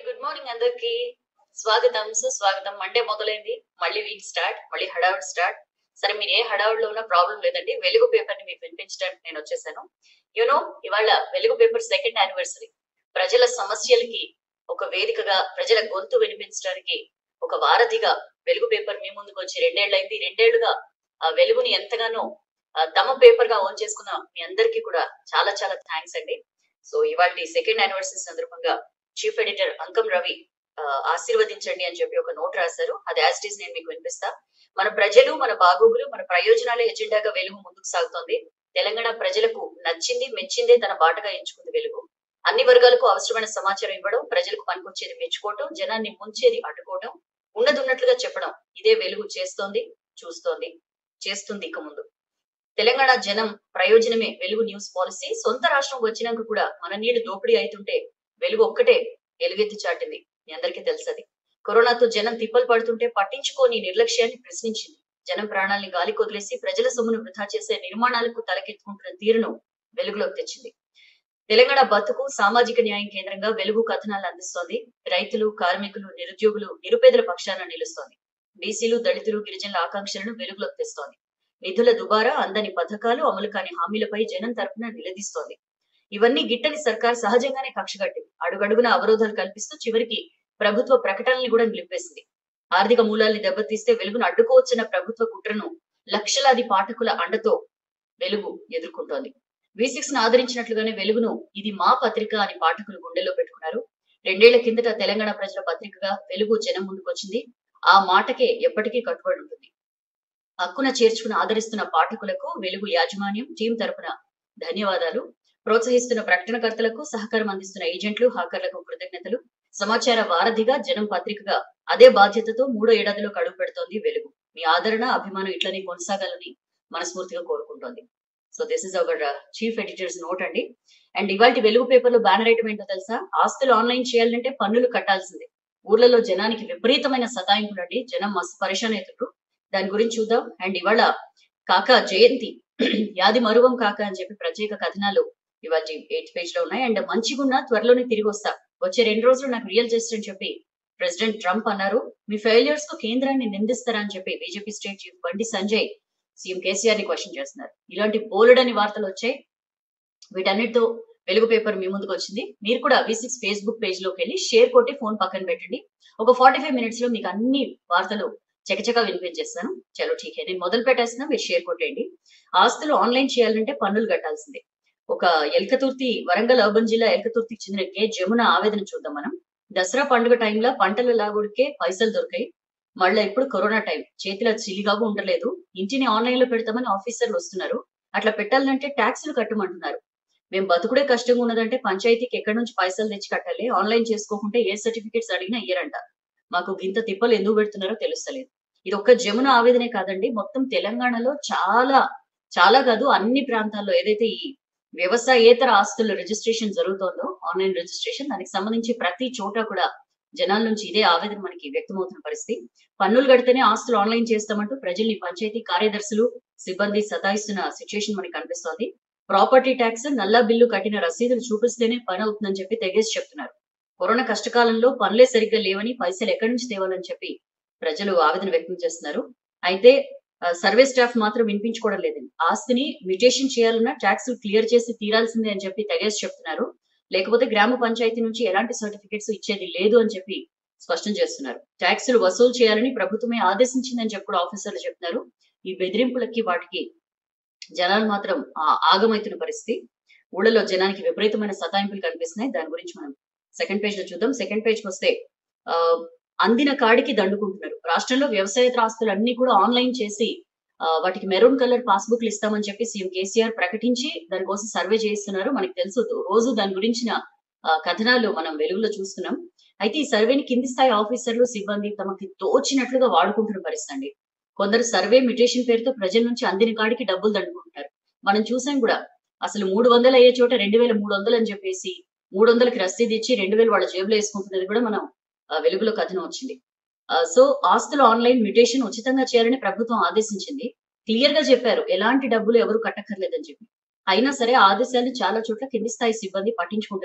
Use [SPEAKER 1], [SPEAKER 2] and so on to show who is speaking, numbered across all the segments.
[SPEAKER 1] Good morning అందరికి. స్వాగతం సుస్వాగతం. మండే మొదలైంది, మళ్ళీ వీక్ స్టార్ట్, మళ్ళీ హడావుడి స్టార్ట్. సరే, మీరు ఏ హడావుడిలో ఉన్న ప్రాబ్లం లేదండి, వెలుగు పేపర్ ని మీకు వినిపించడానికి నేను వచ్చేసాను. యూనో, ఇవాళ వెలుగు పేపర్ సెకండ్ యానివర్సరీ. ప్రజల సమస్యలకి ఒక వేదికగా, ప్రజల గొంతు వినిపించడానికి ఒక వారధిగా వెలుగు పేపర్ మీ ముందుకు వచ్చి 2 ఏళ్ళైంది. 2 ఏళ్లుగా ఆ వెలుగుని ఎంతగానో తమ పేపర్ గా ఓన్ చేసుకున్న మీ అందరికీ కూడా చాలా చాలా థ్యాంక్స్ అండి. సో ఇవాళ సెకండ్ యానివర్సరీ సందర్భంగా చీఫ్ ఎడిటర్ అంకం రవి ఆశీర్వదించండి అని చెప్పి ఒక నోట్ రాశారు. అది యాజ్ ఇట్ ఈస్ నేను మీకు వినిపిస్తా. మన ప్రజలు, మన బాగోగులు, మన ప్రయోజనాలే ఎజెండాగా వెలుగు ముందుకు సాగుతోంది. తెలంగాణ ప్రజలకు నచ్చింది, మెచ్చిందే తన బాటగా ఎంచుకుంది వెలుగు. అన్ని వర్గాలకు అవసరమైన సమాచారం ఇవ్వడం, ప్రజలకు పనికొచ్చేది మెచ్చుకోవటం, జనాన్ని ముంచేది అడ్డుకోవటం, ఉన్నదున్నట్లుగా చెప్పడం, ఇదే వెలుగు చేస్తోంది, చూస్తోంది, చేస్తుంది ఇక ముందు. తెలంగాణ జనం ప్రయోజనమే వెలుగు న్యూస్ పాలసీ. సొంత రాష్ట్రం వచ్చినాక కూడా మన నీళ్లు దోపిడీ అవుతుంటే వెలుగు ఒక్కటే ఎలుగెత్తి చాటింది. మీ అందరికీ తెలుసది. కరోనాతో జనం తిప్పలు పడుతుంటే పట్టించుకోని నిర్లక్ష్యాన్ని ప్రశ్నించింది. జనం ప్రాణాల్ని గాలి కొదిలేసి ప్రజల సొమ్మును వృధా చేసే నిర్మాణాలకు తలకెత్తుకుంటున్న తీరును వెలుగులోకి తెచ్చింది. తెలంగాణ బతుకు సామాజిక న్యాయం కేంద్రంగా వెలుగు కథనాలు అందిస్తోంది. రైతులు, కార్మికులు, నిరుద్యోగులు, నిరుపేదల పక్షాన నిలుస్తోంది. బీసీలు, దళితులు, గిరిజనుల ఆకాంక్షలను వెలుగులోకి తెస్తోంది. నిధుల దుబారా, అందని పథకాలు, అమలు కాని హామీలపై జనం తరపున నిలదీస్తోంది. ఇవన్నీ గిట్టని సర్కార్ సహజంగానే కక్షగట్టింది. అడుగడుగున అవరోధాలు కల్పిస్తూ చివరికి ప్రభుత్వ ప్రకటనల్ని కూడా నిలిపేసింది. ఆర్థిక మూలాల్ని దెబ్బతీస్తే వెలుగును అడ్డుకోవచ్చన్న ప్రభుత్వ కుట్రను లక్షలాది పాఠకుల అండతో వెలుగు ఎదుర్కొంటోంది. V6 ను ఆదరించినట్లుగానే వెలుగును ఇది మా పత్రిక అని పాఠకులు గుండెల్లో పెట్టుకున్నారు. 2 ఏళ్ల కిందట తెలంగాణ ప్రజల పత్రికగా వెలుగు జనం ముందుకొచ్చింది. ఆ మాటకే ఎప్పటికీ కట్టుబడి ఉంటుంది. హక్కున చేర్చుకుని ఆదరిస్తున్న పాఠకులకు వెలుగు యాజమాన్యం, టీం తరపున ధన్యవాదాలు. ప్రోత్సహిస్తున్న ప్రకటనకర్తలకు, సహకారం అందిస్తున్న ఏజెంట్లు, హాకర్లకు కృతజ్ఞతలు. సమాచార వారధిగా, జనం పత్రికగా అదే బాధ్యతతో 3వ ఏడాదిలో అడుగు పెడుతోంది వెలుగు. మీ ఆదరణ, అభిమానం ఇట్లనే కొనసాగాలని మనస్ఫూర్తిగా కోరుకుంటోంది. So this is our chief editor's note అండి. అండ్ ఇవాళ వెలుగు పేపర్ లో బ్యానర్ ఐటమ్ ఏంటో తెలుసా? ఆస్తులు ఆన్లైన్ చేయాలంటే పన్నులు కట్టాల్సిందే. ఊర్లలో జనానికి విపరీతమైన సతాయింపులు అండి. జనం మస్తు పరిశాన్ అవుతుండ్రు. దాని గురించి చూద్దాం. అండ్ ఇవాళ కాకా జయంతి, యాది మరువం కాక అని చెప్పి ప్రత్యేక కథనాలు ఇవాళ 8th పేజ్ లో ఉన్నాయి. అండ్ మంచిగున్న, త్వరలోనే తిరిగి వస్తా, వచ్చే 2 రోజులు నాకు రియల్ జస్ట్ అని చెప్పి ప్రెసిడెంట్ ట్రంప్ అన్నారు. మీ ఫెయిల్యూర్స్ కు కేంద్రాన్ని నిందిస్తారా అని చెప్పి BJP state chief Bandi Sanjay CM KCR ని క్వశ్చన్ చేస్తున్నారు. ఇలాంటి బోలెడని వార్తలు వచ్చాయి. వీటన్నిటితో వెలుగు పేపర్ మీ ముందుకు వచ్చింది. మీరు కూడా V6 ఫేస్బుక్ పేజ్ లోకి వెళ్ళి షేర్ కొట్టి ఫోన్ పక్కన పెట్టండి. ఒక 45 మినిట్స్ లో మీకు అన్ని వార్తలు చకచకా వినిపించేస్తాను. చలో ఠీకే, నేను మొదలు పెట్టేస్తున్నా, మీరు షేర్ కొట్టేయండి. ఆస్తులు ఆన్లైన్ చేయాలంటే పన్నులు కట్టాల్సిందే. ఒక ఎల్కతుర్తి, వరంగల్ అర్బన్ జిల్లా ఎల్కతుర్తికి చెందిన కే జమున ఆవేదన చూద్దాం మనం. దసరా పండుగ టైంలో పంటల లాగుడికే పైసలు దొరికాయి. మళ్ళీ ఇప్పుడు కరోనా టైం, చేతిలో చిల్లిగాగు ఉండలేదు. ఇంటిని ఆన్లైన్ లో పెడతామని ఆఫీసర్లు వస్తున్నారు. అట్లా పెట్టాలంటే ట్యాక్సులు కట్టమంటున్నారు. మేము బతుకుడే కష్టంగా ఉన్నదంటే పంచాయతీకి ఎక్కడి నుంచి పైసలు తెచ్చి కట్టాలి. ఆన్లైన్ చేసుకోకుంటే ఏ సర్టిఫికేట్స్ అడిగినా ఇయ్యరంట. మాకు గింత తిప్పలు ఎందుకు పెడుతున్నారో తెలుస్తలేదు. ఇది ఒక్క జమున ఆవేదనే కాదండి, మొత్తం తెలంగాణలో చాలా చాలా కాదు, అన్ని ప్రాంతాల్లో ఏదైతే ఈ వ్యవసాయేతర ఆస్తుల రిజిస్ట్రేషన్ జరుగుతోందో, ఆన్లైన్ రిజిస్ట్రేషన్, దానికి సంబంధించి ప్రతి చోట కూడా జనాల నుంచి ఇదే ఆవేదన మనకి వ్యక్తమవుతున్న పరిస్థితి. పన్నులు కడితేనే ఆస్తులు ఆన్లైన్ చేస్తామంటూ ప్రజల్ని పంచాయతీ కార్యదర్శులు, సిబ్బంది సతాయిస్తున్న సిచ్యువేషన్ మనకి కనిపిస్తోంది. ప్రాపర్టీ ట్యాక్స్, నల్లా బిల్లు కట్టిన రసీదులు చూపిస్తేనే పని అవుతుందని చెప్పి తెగేసి చెప్తున్నారు. కరోనా కష్టకాలంలో పనులే సరిగ్గా లేవని, పైసలు ఎక్కడి నుంచి తేవాలని చెప్పి ప్రజలు ఆవేదన వ్యక్తం చేస్తున్నారు. అయితే సర్వే స్టాఫ్ మాత్రం వినిపించుకోవడం లేదండి. ఆస్తిని మ్యూటేషన్ చేయాలన్నా ట్యాక్స్ క్లియర్ చేసి తీరాల్సిందే అని చెప్పి తెగేసి చెప్తున్నారు. లేకపోతే గ్రామ పంచాయతీ నుంచి ఎలాంటి సర్టిఫికేట్స్ ఇచ్చేది లేదు అని చెప్పి స్పష్టం చేస్తున్నారు. ట్యాక్సులు వసూలు చేయాలని ప్రభుత్వమే ఆదేశించిందని చెప్పి కూడా ఆఫీసర్లు చెప్తున్నారు. ఈ బెదిరింపులకి వాటికి జనాలు మాత్రం ఆగమైతున్న పరిస్థితి. ఊళ్ళలో జనానికి విపరీతమైన సతాయింపులు కనిపిస్తున్నాయి. దాని గురించి మనం సెకండ్ పేజ్ లో చూద్దాం. సెకండ్ పేజ్ కి వస్తే అందిన కాడికి దండుకుంటున్నారు. రాష్ట్రంలో వ్యవసాయేతర ఆస్తులు అన్ని కూడా ఆన్లైన్ చేసి వాటికి మెరూన్ కలర్ పాస్బుక్లు ఇస్తామని చెప్పి సీఎం కేసీఆర్ ప్రకటించి దానికోసం సర్వే చేయిస్తున్నారు. మనకి తెలుసు, రోజు దాని గురించిన కథనాలు మనం వెలుగులో చూస్తున్నాం. అయితే ఈ సర్వేని కింది స్థాయి ఆఫీసర్లు, సిబ్బంది తమకి తోచినట్లుగా వాడుకుంటున్న పరిస్థితి అండి. కొందరు సర్వే మ్యూటేషన్ పేరుతో ప్రజల నుంచి అందిన కాడికి డబ్బులు దండుకుంటున్నారు. మనం చూసాం కూడా, అసలు 300 అయ్యే చోట 2300 అని చెప్పేసి 300కి రసీదు ఇచ్చి 2000 వాళ్ళ జేబులో వేసుకుంటున్నది కూడా మనం వెలుగులో కథనం వచ్చింది. సో ఆస్తులు ఆన్లైన్ మ్యూటేషన్ ఉచితంగా చేయాలని ప్రభుత్వం ఆదేశించింది. క్లియర్ గా చెప్పారు, ఎలాంటి డబ్బులు ఎవరు కట్టక్కర్లేదని చెప్పి. అయినా సరే ఆదేశాలను చాలా చోట్ల కింది స్థాయి సిబ్బంది పట్టించుకుంటలేదు.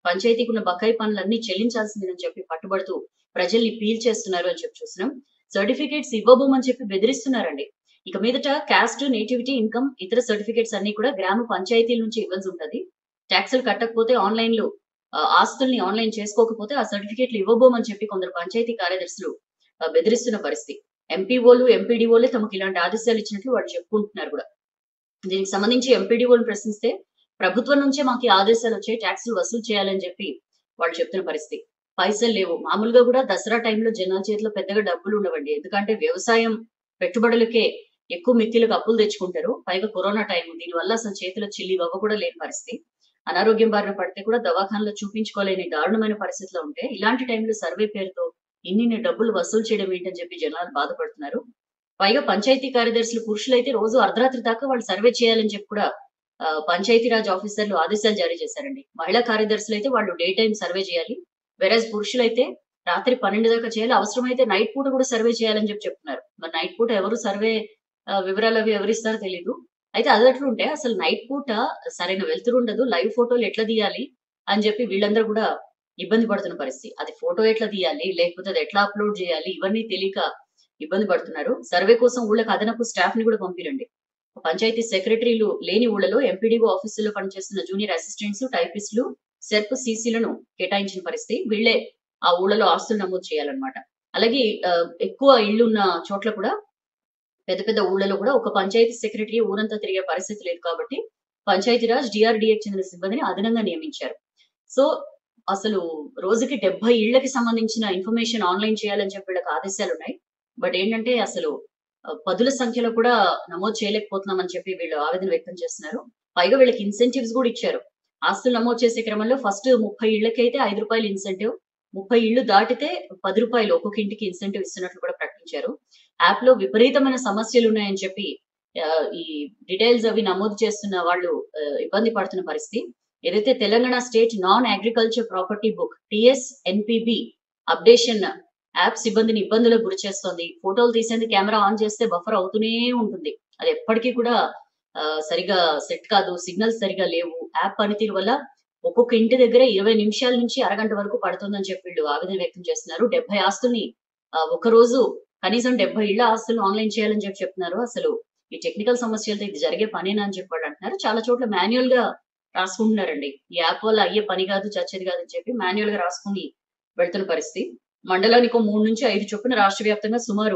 [SPEAKER 1] పంచాయతీకి ఉన్న బకాయి పనులన్నీ చెల్లించాల్సిందని చెప్పి పట్టుబడుతూ ప్రజల్ని పీల్చేస్తున్నారు అని చెప్పి చూస్తున్నాం. సర్టిఫికేట్స్ ఇవ్వబోమని చెప్పి బెదిరిస్తున్నారండి. ఇక మీదట క్యాస్ట్, నేటివిటీ, ఇన్కమ్, ఇతర సర్టిఫికేట్స్ అన్ని కూడా గ్రామ పంచాయతీల నుంచి ఇవ్వాల్సి ఉంటది. ట్యాక్సులు కట్టకపోతే ఆన్‌లైన్‌లో ఆస్తుల్ని ఆన్‌లైన్ చేసుకోకపోతే ఆ సర్టిఫికేట్‌లు ఇవ్వబోమని చెప్పి కొందరు పంచాయతీ కార్యదర్శులు బెదిరిస్తున్న పరిస్థితి. ఎంపీఓలు, ఎంపీడీఓలే తమకు ఇలాంటి ఆదేశాలు ఇచ్చినట్లు వాళ్ళు చెప్పుకుంటున్నారు గూడా. దీనికి సంబంధించి ఎంపీడీఓని ప్రశ్నిస్తే ప్రభుత్వం నుంచే మాకు ఈ ఆదేశాలొచ్చాయి. టాక్సులు వసూలు చేయాలని చెప్పి వాళ్ళు చెప్తున్న పరిస్థితి. పైసలు లేవు. మామూలుగా గూడా దసరా టైంలో జనాల చేతిలో పెద్దగా డబ్బులుండవండి. ఎందుకంటే వ్యవసాయం పెట్టుబడులకే ఎక్కువ మిత్తిలకు అప్పులు తెచ్చుకుంటారు. పైగా కరోనా టైము. దీనివల్ల అసలు చేతిలో చిల్లిగవ్వ కూడా లేని పరిస్థితి. అనారోగ్యం బారిన పడితే కూడా దవాఖానలో చూపించుకోలేని దారుణమైన పరిస్థితిలో ఉంటే, ఇలాంటి టైంలో సర్వే పేరుతో ఇన్నిన్ని డబ్బులు వసూలు చేయడం ఏంటని చెప్పి జనాలు బాధపడుతున్నారు. పైగా పంచాయతీ కార్యదర్శులు పురుషులైతే రోజు అర్ధరాత్రి దాకా వాళ్ళు సర్వే చేయాలని చెప్పి కూడా పంచాయతీరాజ్ ఆఫీసర్లు ఆదేశాలు జారీ చేశారండి. మహిళా కార్యదర్శులైతే వాళ్ళు డే టైమ్ సర్వే చేయాలి. వెరస్ పురుషులైతే రాత్రి 12 దాకా చేయాలి. అవసరమైతే నైట్ పూట కూడా సర్వే చేయాలని చెప్పి చెప్తున్నారు. మరి నైట్ పూట ఎవరు సర్వే వివరాలవి ఎవరిస్తారో తెలీదు. అయితే అదెట్లుంటే అసలు నైట్ పూట సరైన వెలుతురుండదు. లైవ్ ఫోటోలు ఎట్లా తీయాలి అని చెప్పి వీళ్ళందరూ కూడా ఇబ్బంది పడుతున్న పరిస్థితి. అది ఫోటో ఎట్లా తీయాలి? లేకపోతే అది ఎట్లా అప్‌లోడ్ చేయాలి? ఇవన్నీ తెలియక ఇబ్బంది పడుతున్నారు. సర్వే కోసం ఊళ్ళకి అదనపు స్టాఫ్‌ని కూడా పంపిరండి. పంచాయతీ సెక్రటరీలు లేని ఊళ్ళలో ఎంపీడీఓ ఆఫీసుల్లో పనిచేస్తున్న జూనియర్ అసిస్టెంట్స్, టైపిస్టులు, సెర్ప్ సీసీలను కేటాయించిన పరిస్థితి. వీళ్ళే ఆ ఊళ్ళలో ఆస్తులు నమోదు చేయాలన్నమాట. అలాగే ఎక్కువ ఇళ్లున్న చోట్ల కూడా పెద్ద పెద్ద ఊళ్ళలో కూడా ఒక పంచాయతీ సెక్రటరీ ఊరంతా తిరిగే పరిస్థితి లేదు కాబట్టి పంచాయతీరాజ్ డీఆర్‌డీఏకి చెందిన సిబ్బందిని అదనంగా నియమించారు. సో అసలు రోజుకి 70 ఇళ్లకి సంబంధించిన ఇన్ఫర్మేషన్ ఆన్‌లైన్ చేయాలని చెప్పి వీళ్ళకి ఆదేశాలున్నాయి. బట్ ఏంటంటే అసలు పదుల సంఖ్యలో కూడా నమోదు చేయలేకపోతున్నామని చెప్పి వీళ్ళు ఆవేదన వ్యక్తం చేస్తున్నారు. పైగా వీళ్ళకి ఇన్సెంటివ్స్ గూడా ఇచ్చారు. ఆస్తులు నమోదు చేసే క్రమంలో ఫస్ట్ 30 ఇళ్ళకైతే రూ. 5 ఇన్సెంటివ్. 30 ఇళ్ళు దాటితే రూ. 10 ఒక్కొక్క ఇంటికి ఇన్సెంటివ్ ఇస్తున్నట్లు కూడా ప్రకటించారు. యాప్‌లో విపరీతమైన సమస్యలున్నాయని చెప్పి ఈ డీటెయిల్స్ అవి నమోదు చేస్తున్న వాళ్ళు ఇబ్బంది పడుతున్న పరిస్థితి. ఏదైతే Telangana state non agriculture property book TSNPB updation app సిబ్బందిని ఇబ్బందులకు గురిచేస్తోంది. ఫోటోలు తీసేందుకు కెమెరా ఆన్ చేస్తే బఫర్ అవుతూనే ఉంటుంది. అది ఎప్పటికీ కూడా సరిగ్గా సెట్ కాదు. సిగ్నల్స్ సరిగ్గా లేవు. యాప్ పనితీరు వల్ల ఒక్కొక్క ఇంటి దగ్గర 20 నిమిషాల నుంచి అరగంట వరకు పడుతుందని చెప్పి వీళ్ళు ఆవేదన వ్యక్తం చేస్తున్నారు. 70 ఆస్తుల్ని ఒకరోజు కనీసం 70 ఇళ్ల ఆస్తులను ఆన్‌లైన్ చేయాలని చెప్పి చెప్తున్నారు. అసలు ఈ టెక్నికల్ సమస్యలతో ఇది జరిగే పనేనా అని చెప్పి వాళ్ళు అంటున్నారు. చాలా చోట్ల మాన్యుయల్‌గా రాసుకుంటున్నారండి. ఈ యాప్ వల్ల అయ్యే పని కాదు, చచ్చేది కాదని చెప్పి మాన్యుయల్‌గా రాసుకొని వెళ్తున్న పరిస్థితి. మండలానికో 3-5 చొప్పున రాష్ట్ర వ్యాప్తంగా సుమారు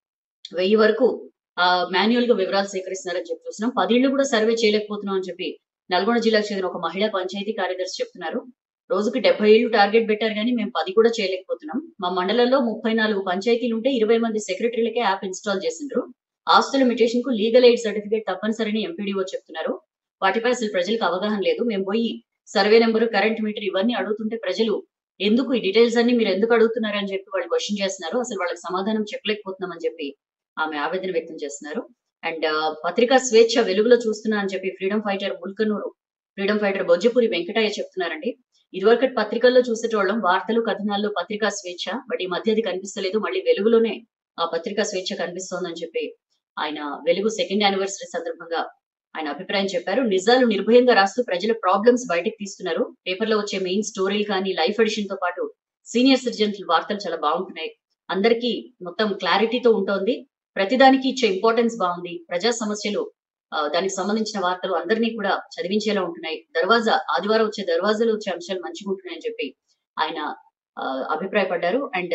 [SPEAKER 1] 1000 వరకు మాన్యుయల్‌గా వివరాలు సేకరిస్తున్నారని చెప్పి చూస్తున్నాం. 10 ఇళ్ళు కూడా సర్వే చేయలేకపోతున్నాం అని చెప్పి నల్గొండ జిల్లాకు చెందిన ఒక మహిళా పంచాయతీ కార్యదర్శి చెప్తున్నారు. రోజుకి 70 ఇళ్ళు టార్గెట్ పెట్టారు గానీ మేము 10 కూడా చేయలేకపోతున్నాం. మా మండలంలో 34 పంచాయతీలుంటే 20 మంది సెక్రటరీలకే యాప్ ఇన్‌స్టాల్ చేసిండ్రు. ఆస్తుల మ్యుటేషన్‌కు లీగల్ ఎయిడ్ సర్టిఫికేట్ తప్పనిసరని ఎంపీడీఓ చెప్తున్నారు. వాటిపై అసలు ప్రజలకు అవగాహన లేదు. మేము పోయి సర్వే నంబరు, కరెంట్ మీటర్ ఇవన్నీ అడుగుతుంటే ప్రజలు ఎందుకు ఈ డీటెయిల్స్ అన్ని మీరెందుకు అడుగుతున్నారని చెప్పి వాళ్ళు క్వెషన్ చేస్తున్నారు. అసలు వాళ్ళకి సమాధానం చెప్పలేకపోతున్నామని చెప్పి ఆమె ఆవేదన వ్యక్తం చేస్తున్నారు. అండ్ పత్రికా స్వేచ్ఛ వెలుగులో చూస్తున్నా అని చెప్పి freedom fighter Mulkanur, freedom fighter Bojjapuri Venkataiah చెప్తున్నారండి. ఇదివరకటి పత్రికల్లో చూసేటోళ్ళం వార్తలు, కథనాల్లో పత్రికా స్వేచ్ఛ. బట్ ఈ మధ్య అది కనిపిస్తలేదు. మళ్ళీ వెలుగులోనే ఆ పత్రికా స్వేచ్ఛ కనిపిస్తోందని చెప్పి ఆయన వెలుగు 2nd యానివర్సరీ సందర్భంగా ఆయన అభిప్రాయం చెప్పారు. నిజాలు నిర్భయంగా రాస్తూ ప్రజల ప్రాబ్లమ్స్ బయటకు తీస్తున్నారు. పేపర్‌లో వచ్చే మెయిన్ స్టోరీలు కానీ, లైఫ్ ఎడిషన్‌తో పాటు సీనియర్ సిటిజన్స్ వార్తలు చాలా బాగుంటున్నాయి. అందరికీ మొత్తం క్లారిటీతో ఉంటోంది. ప్రతిదానికి ఇచ్చే ఇంపార్టెన్స్ బావుంది. ప్రజా సమస్యలు దానికి సంబంధించిన వార్తలు అందరినీ కూడా చదివించేలా ఉంటున్నాయి. ఆదివారం వచ్చే దర్వాజాలో వచ్చే అంశాలు మంచిగుంటున్నాయని చెప్పి ఆయన అభిప్రాయపడ్డారు. అండ్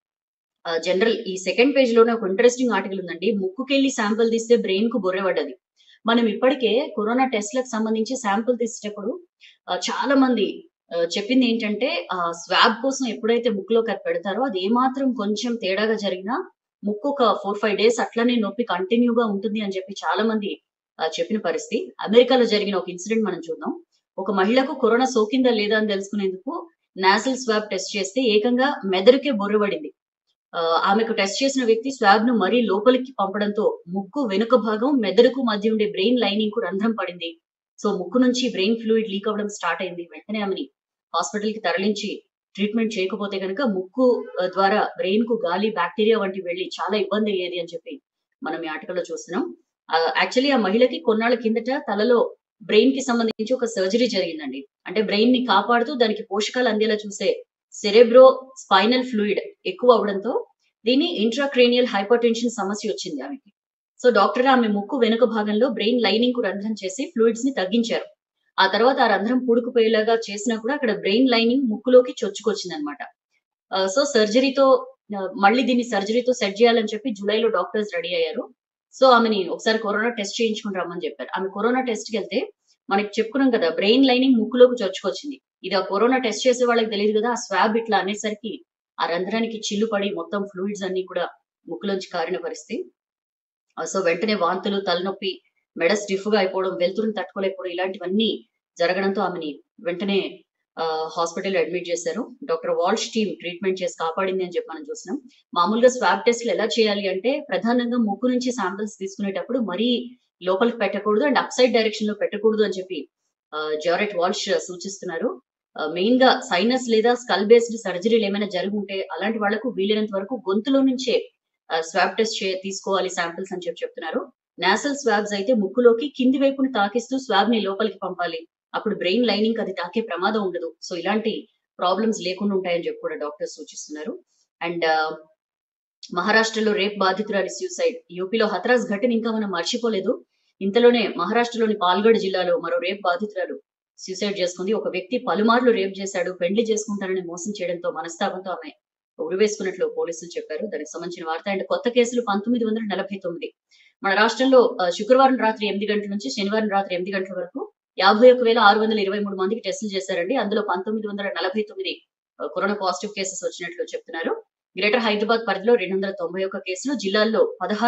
[SPEAKER 1] జనరల్ ఈ సెకండ్ పేజ్‌లోనే ఒక ఇంట్రెస్టింగ్ ఆర్టికల్ ఉందండి. ముక్కుకెళ్ళి శాంపిల్ తీస్తే బ్రెయిన్‌కు బొర్రె పడ్డది. మనం ఇప్పటికే కరోనా టెస్ట్‌లకు సంబంధించి శాంపిల్ తీసేటప్పుడు చాలా మంది చెప్పిందేంటంటే స్వాబ్ కోసం ఎప్పుడైతే ముక్కులోకి అది పెడతారో అది ఏమాత్రం కొంచెం తేడాగా జరిగినా ముక్కు ఒక 4, 5 డేస్ అట్లనే నొప్పి కంటిన్యూగా ఉంటుంది అని చెప్పి చాలా మంది చెప్పిన పరిస్థితి. అమెరికాలో జరిగిన ఒక ఇన్సిడెంట్ మనం చూద్దాం. ఒక మహిళకు కరోనా సోకిందా లేదా అని తెలుసుకునేందుకు నాసల్ స్వాబ్ టెస్ట్ చేస్తే ఏకంగా మెదడుకే బొర్రె పడింది. ఆమెకు టెస్ట్ చేసిన వ్యక్తి స్వాబ్‌ను మరీ లోపలికి పంపడంతో ముక్కు వెనుక భాగం, మెదడుకు మధ్య ఉండే బ్రెయిన్ లైనింగ్‌కు రంధ్రం పడింది. సో ముక్కు నుంచి బ్రెయిన్ ఫ్లూయిడ్ లీక్ అవ్వడం స్టార్ట్ అయింది. వెంటనే ఆమెని హాస్పిటల్‌కి తరలించి ట్రీట్‌మెంట్ చేయకపోతే గనక ముక్కు ద్వారా బ్రెయిన్‌కు గాలి, బాక్టీరియా వంటివి వెళ్లి చాలా ఇబ్బంది అయ్యేది అని చెప్పి మనం ఈ ఆర్టికల్‌లో చూస్తున్నాం. యాక్చువల్లీ ఆ మహిళకి కొన్నాళ్ళ కిందట తలలో బ్రెయిన్‌కి సంబంధించి ఒక సర్జరీ జరిగిందండి. అంటే బ్రెయిన్ ని కాపాడుతూ దానికి పోషకాలు అందేలా చూసే సెరెబ్రో స్పైనల్ ఫ్లూయిడ్ ఎక్కువ అవడంతో దీన్ని ఇంట్రాక్రేనియల్ హైపర్టెన్షన్ సమస్య వచ్చింది ఆమెకి. సో డాక్టర్ ఆమె ముక్కు వెనుక భాగంలో బ్రెయిన్ లైనింగ్ కు రంధ్రం చేసి ఫ్లూయిడ్స్ ని తగ్గించారు. ఆ తర్వాత ఆ రంధ్రం పూడుకుపోయేలాగా చేసినా కూడా అక్కడ బ్రెయిన్ లైనింగ్ ముక్కులోకి చొచ్చుకొచ్చింది అనమాట. సో సర్జరీతో మళ్ళీ దీన్ని సర్జరీతో సెట్ చేయాలని చెప్పి జూలైలో డాక్టర్స్ రెడీ అయ్యారు. సో ఆమెని ఒకసారి కరోనా టెస్ట్ చేయించుకుని రమ్మని చెప్పారు. ఆమె కరోనా టెస్ట్ కి వెళ్తే మనకి చెప్పుకున్నాం కదా, బ్రెయిన్ లైనింగ్ ముక్కులోకి చొచ్చుకొచ్చింది. ఇది ఆ కరోనా టెస్ట్ చేసే వాళ్ళకి తెలియదు కదా, ఆ స్వాబ్ ఇట్లా అనేసరికి ఆ రంధ్రానికి చిల్లు పడి మొత్తం ఫ్లూయిడ్స్ అన్ని కూడా ముక్కులోంచి కారిన పరిస్థితి. సో వెంటనే వాంతులు, తలనొప్పి, మెడ స్టిఫ్ గా అయిపోవడం, వెలుతురుని తట్టుకోలేకపోవడం ఇలాంటివన్నీ జరగడంతో ఆమెని వెంటనే హాస్పిటల్ అడ్మిట్ చేశారు. డాక్టర్ వాల్ష్ టీమ్ ట్రీట్మెంట్ చేసి కాపాడింది అని చెప్పి మనం చూసినాం. మామూలుగా స్వాబ్ టెస్ట్లు ఎలా చేయాలి అంటే ప్రధానంగా ముక్కు నుంచి శాంపిల్స్ తీసుకునేటప్పుడు మరీ లోపలికి పెట్టకూడదు అండ్ అప్ సైడ్ డైరెక్షన్ లో పెట్టకూడదు అని చెప్పి జారెట్ వాల్ష్ సూచిస్తున్నారు. మెయిన్ గా సైనస్ లేదా స్కల్ బేస్డ్ సర్జరీలు ఏమైనా జరిగి ఉంటే అలాంటి వాళ్లకు వీలైనంత వరకు గొంతులో నుంచే స్వాబ్ టెస్ట్ తీసుకోవాలి శాంపిల్స్ అని చెప్పి చెప్తున్నారు. నాసల్ స్వాబ్స్ అయితే ముక్కులోకి కింది వైపును తాకిస్తూ స్వాబ్ ని లోపలికి పంపాలి. అప్పుడు బ్రెయిన్ లైనింగ్ అది తాకే ప్రమాదం ఉండదు. సో ఇలాంటి ప్రాబ్లమ్స్ లేకుండా ఉంటాయని చెప్పి కూడా డాక్టర్స్ సూచిస్తున్నారు. అండ్ మహారాష్ట్రలో రేప్ బాధితురాలి సూసైడ్, యూపీలో హత్రాస్ ఘటన ఇంకా మనం మర్చిపోలేదు. ఇంతలోనే మహారాష్ట్రలోని పాల్గఢ్ జిల్లాలో మరో రేప్ బాధితురాలు సూసైడ్ చేసుకుంది. ఒక వ్యక్తి పలుమార్లు రేప్ చేశాడు, పెండ్లి చేసుకుంటానని మోసం చేయడంతో మనస్తాపంతో ఆమె ఉరివేసుకున్నట్లు పోలీసులు చెప్పారు. దానికి సంబంధించిన వార్త. అండ్ కొత్త కేసులు 1949. మన రాష్ట్రంలో శుక్రవారం రాత్రి 8 గంటల నుంచి శనివారం రాత్రి 8 గంటల వరకు 51,623 మందికి టెస్టులు చేశారండి. అందులో 1949 కరోనా పాజిటివ్ కేసెస్ వచ్చినట్లు చెప్తున్నారు. గ్రేటర్ హైదరాబాద్ పరిధిలో 291 కేసులు, జిల్లాల్లో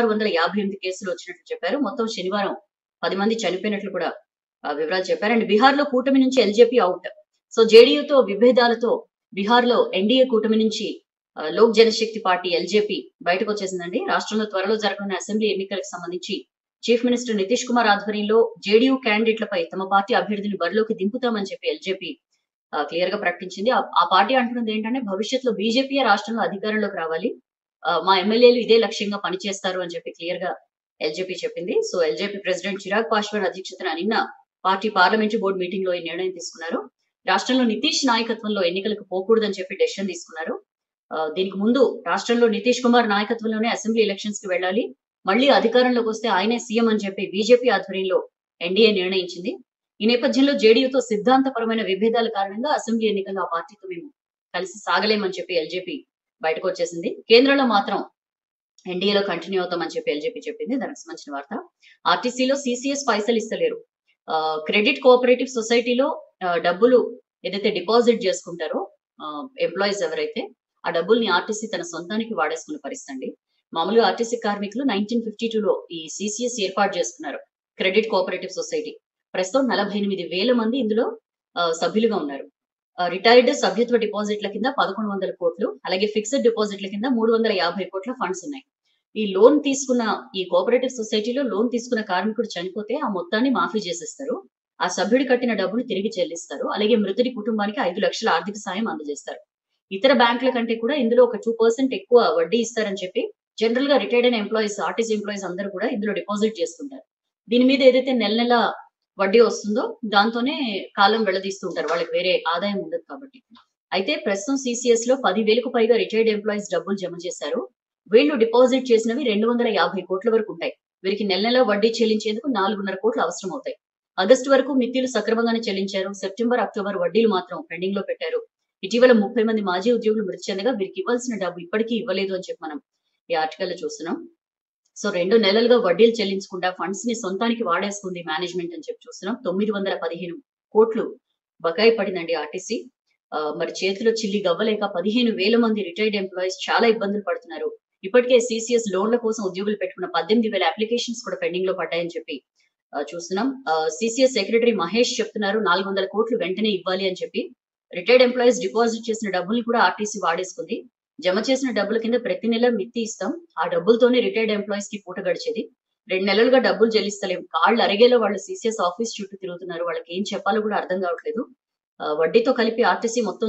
[SPEAKER 1] 1658 కేసులు వచ్చినట్లు చెప్పారు. మొత్తం శనివారం 10 మంది చనిపోయినట్లు కూడా వివరాలు చెప్పారు. అండ్ బీహార్ లో కూటమి నుంచి ఎల్జేపీ అవుట్. సో జేడీయూతో విభేదాలతో బీహార్ లో ఎన్డీఏ కూటమి నుంచి లోక్ జనశక్తి పార్టీ ఎల్జేపీ బయటకు వచ్చేసిందండి. రాష్ట్రంలో త్వరలో జరగనున్న అసెంబ్లీ ఎన్నికలకు సంబంధించి చీఫ్ మినిస్టర్ నితీష్ కుమార్ ఆధ్వర్యంలో జేడీయూ క్యాండిడేట్లపై తమ పార్టీ అభ్యర్థిని బరిలోకి దింపుతామని చెప్పి ఎల్జేపీ క్లియర్ గా ప్రకటించింది. ఆ పార్టీ అంటున్నది ఏంటంటే భవిష్యత్తులో బీజేపీ రాష్ట్రంలో అధికారంలోకి రావాలి, మా ఎమ్మెల్యేలు ఇదే లక్ష్యంగా పనిచేస్తారు అని చెప్పి క్లియర్ గా ఎల్జేపీ చెప్పింది. So LJP president Chirag Paswan అధ్యక్షతన నిన్న పార్టీ పార్లమెంటరీ బోర్డు మీటింగ్ లో ఈ నిర్ణయం తీసుకున్నారు. రాష్ట్రంలో నితీష్ నాయకత్వంలో ఎన్నికలకు పోకూడదని చెప్పి డెసిషన్ తీసుకున్నారు. దీనికి ముందు రాష్ట్రంలో నితీష్ కుమార్ నాయకత్వంలోనే అసెంబ్లీ ఎలక్షన్స్ కి వెళ్ళాలి, మళ్ళీ అధికారంలోకి వస్తే ఆయనే సీఎం అని చెప్పి బీజేపీ ఆధ్వర్యంలో ఎన్డీఏ నిర్ణయించింది. ఈ నేపథ్యంలో జేడీయూతో సిద్ధాంతపరమైన విభేదాల కారణంగా అసెంబ్లీ ఎన్నికల్లో ఆ పార్టీతో మేము కలిసి సాగలేమని చెప్పి ఎల్జేపీ బయటకు వచ్చేసింది. కేంద్రంలో మాత్రం ఎన్డీఏలో కంటిన్యూ అవుతామని చెప్పి ఎల్జేపీ చెప్పింది. దానికి సంబంధించిన వార్త. ఆర్టీసీలో సీసీఎస్ పైసలు ఇస్తలేరు. క్రెడిట్ కోఆపరేటివ్ సొసైటీలో డబ్బులు ఏదైతే డిపాజిట్ చేసుకుంటారో ఎంప్లాయీస్ ఎవరైతే, ఆ డబ్బుల్ని ఆర్టీసీ తన సొంతానికి వాడేసుకున్న పరిస్థితి అండి. మామూలుగా ఆర్టీసీ కార్మికులు 1952లో ఈ సీసీఎస్ ఏర్పాటు చేసుకున్నారు, క్రెడిట్ కోఆపరేటివ్ సొసైటీ. ప్రస్తుతం 48,000 మంది ఇందులో సభ్యులుగా ఉన్నారు. రిటైర్డ్ సభ్యత్వ డిపాజిట్ల కింద 1,100 కోట్లు, అలాగే ఫిక్స్డ్ డిపాజిట్ల కింద 350 కోట్ల ఫండ్స్ ఉన్నాయి. ఈ లోన్ తీసుకున్న ఈ కోఆపరేటివ్ సొసైటీలో లోన్ తీసుకున్న కార్మికుడు చనిపోతే ఆ మొత్తాన్ని మాఫీ చేసేస్తారు. ఆ సభ్యుడు కట్టిన డబ్బును తిరిగి చెల్లిస్తారు. అలాగే మృతుడి కుటుంబానికి 5 లక్షల ఆర్థిక సాయం అందజేస్తారు. ఇతర బ్యాంకుల కంటే కూడా ఇందులో ఒక 2% ఎక్కువ వడ్డీ ఇస్తారని చెప్పి జనరల్ గా రిటైర్డ్ అయిన ఎంప్లాయీస్, ఆర్టీసీ ఎంప్లాయీస్ అందరూ కూడా ఇందులో డిపాజిట్ చేస్తుంటారు. దీని మీద ఏదైతే నెల నెల వడ్డీ వస్తుందో దాంతోనే కాలం వెళ్లదీస్తూ ఉంటారు, వాళ్ళకి వేరే ఆదాయం ఉండదు కాబట్టి. అయితే ప్రస్తుతం సీసీఎస్ లో 10,000కు పైగా రిటైర్డ్ ఎంప్లాయీస్ డబ్బులు జమ చేశారు. వీళ్ళు డిపాజిట్ చేసినవి 250 కోట్ల వరకు ఉంటాయి. వీరికి నెల నెల వడ్డీ చెల్లించేందుకు 4.5 కోట్లు అవసరం అవుతాయి. ఆగస్టు వరకు మిత్తిలు సక్రమంగానే చెల్లించారు. సెప్టెంబర్, అక్టోబర్ వడ్డీలు మాత్రం పెండింగ్ లో పెట్టారు. ఇటీవల 30 మంది మాజీ ఉద్యోగులు మృతి చెందగా వీరికి ఇవ్వాల్సిన డబ్బు ఇప్పటికీ ఇవ్వలేదు అని చెప్పి మనం ఈ ఆర్టికల్ లో చూస్తున్నాం. సో 2 నెలలుగా వడ్డీలు చెల్లించకుండా ఫండ్స్ ని సొంతానికి వాడేసుకుంది మేనేజ్మెంట్ అని చెప్పి చూస్తున్నాం. 915 కోట్లు బకాయి పడిందండి ఆర్టీసీ. మరి చేతిలో చిల్లి గవ్వలేక 15,000 మంది రిటైర్డ్ ఎంప్లాయీస్ చాలా ఇబ్బందులు పడుతున్నారు. ఇప్పటికే సీసీఎస్ లోన్ల కోసం ఉద్యోగులు పెట్టుకున్న 18,000 అప్లికేషన్స్ కూడా పెండింగ్ లో పడ్డాయని చెప్పి చూస్తున్నాం. సీసీఎస్ సెక్రటరీ మహేష్ చెప్తున్నారు 400 కోట్లు వెంటనే ఇవ్వాలి అని చెప్పి. రిటైర్డ్ ఎంప్లాయీస్ డిపాజిట్ చేసిన డబ్బుల్ని కూడా ఆర్టీసీ వాడేసుకుంది. జమ చేసిన డబ్బుల కింద ప్రతి నెల మిత్తి ఇస్తాం, ఆ డబ్బులతోనే రిటైర్డ్ ఎంప్లాయీస్ కి పూట గడిచేది. 2 నెలలుగా డబ్బులు చెల్లిస్తలేం, కాళ్ళు అరిగేలా వాళ్ళు సీసీఎస్ ఆఫీస్ చుట్టూ తిరుగుతున్నారు, వాళ్ళకి ఏం చెప్పాలో కూడా అర్థం కావట్లేదు. వడ్డీతో కలిపి ఆర్టీసీ మొత్తం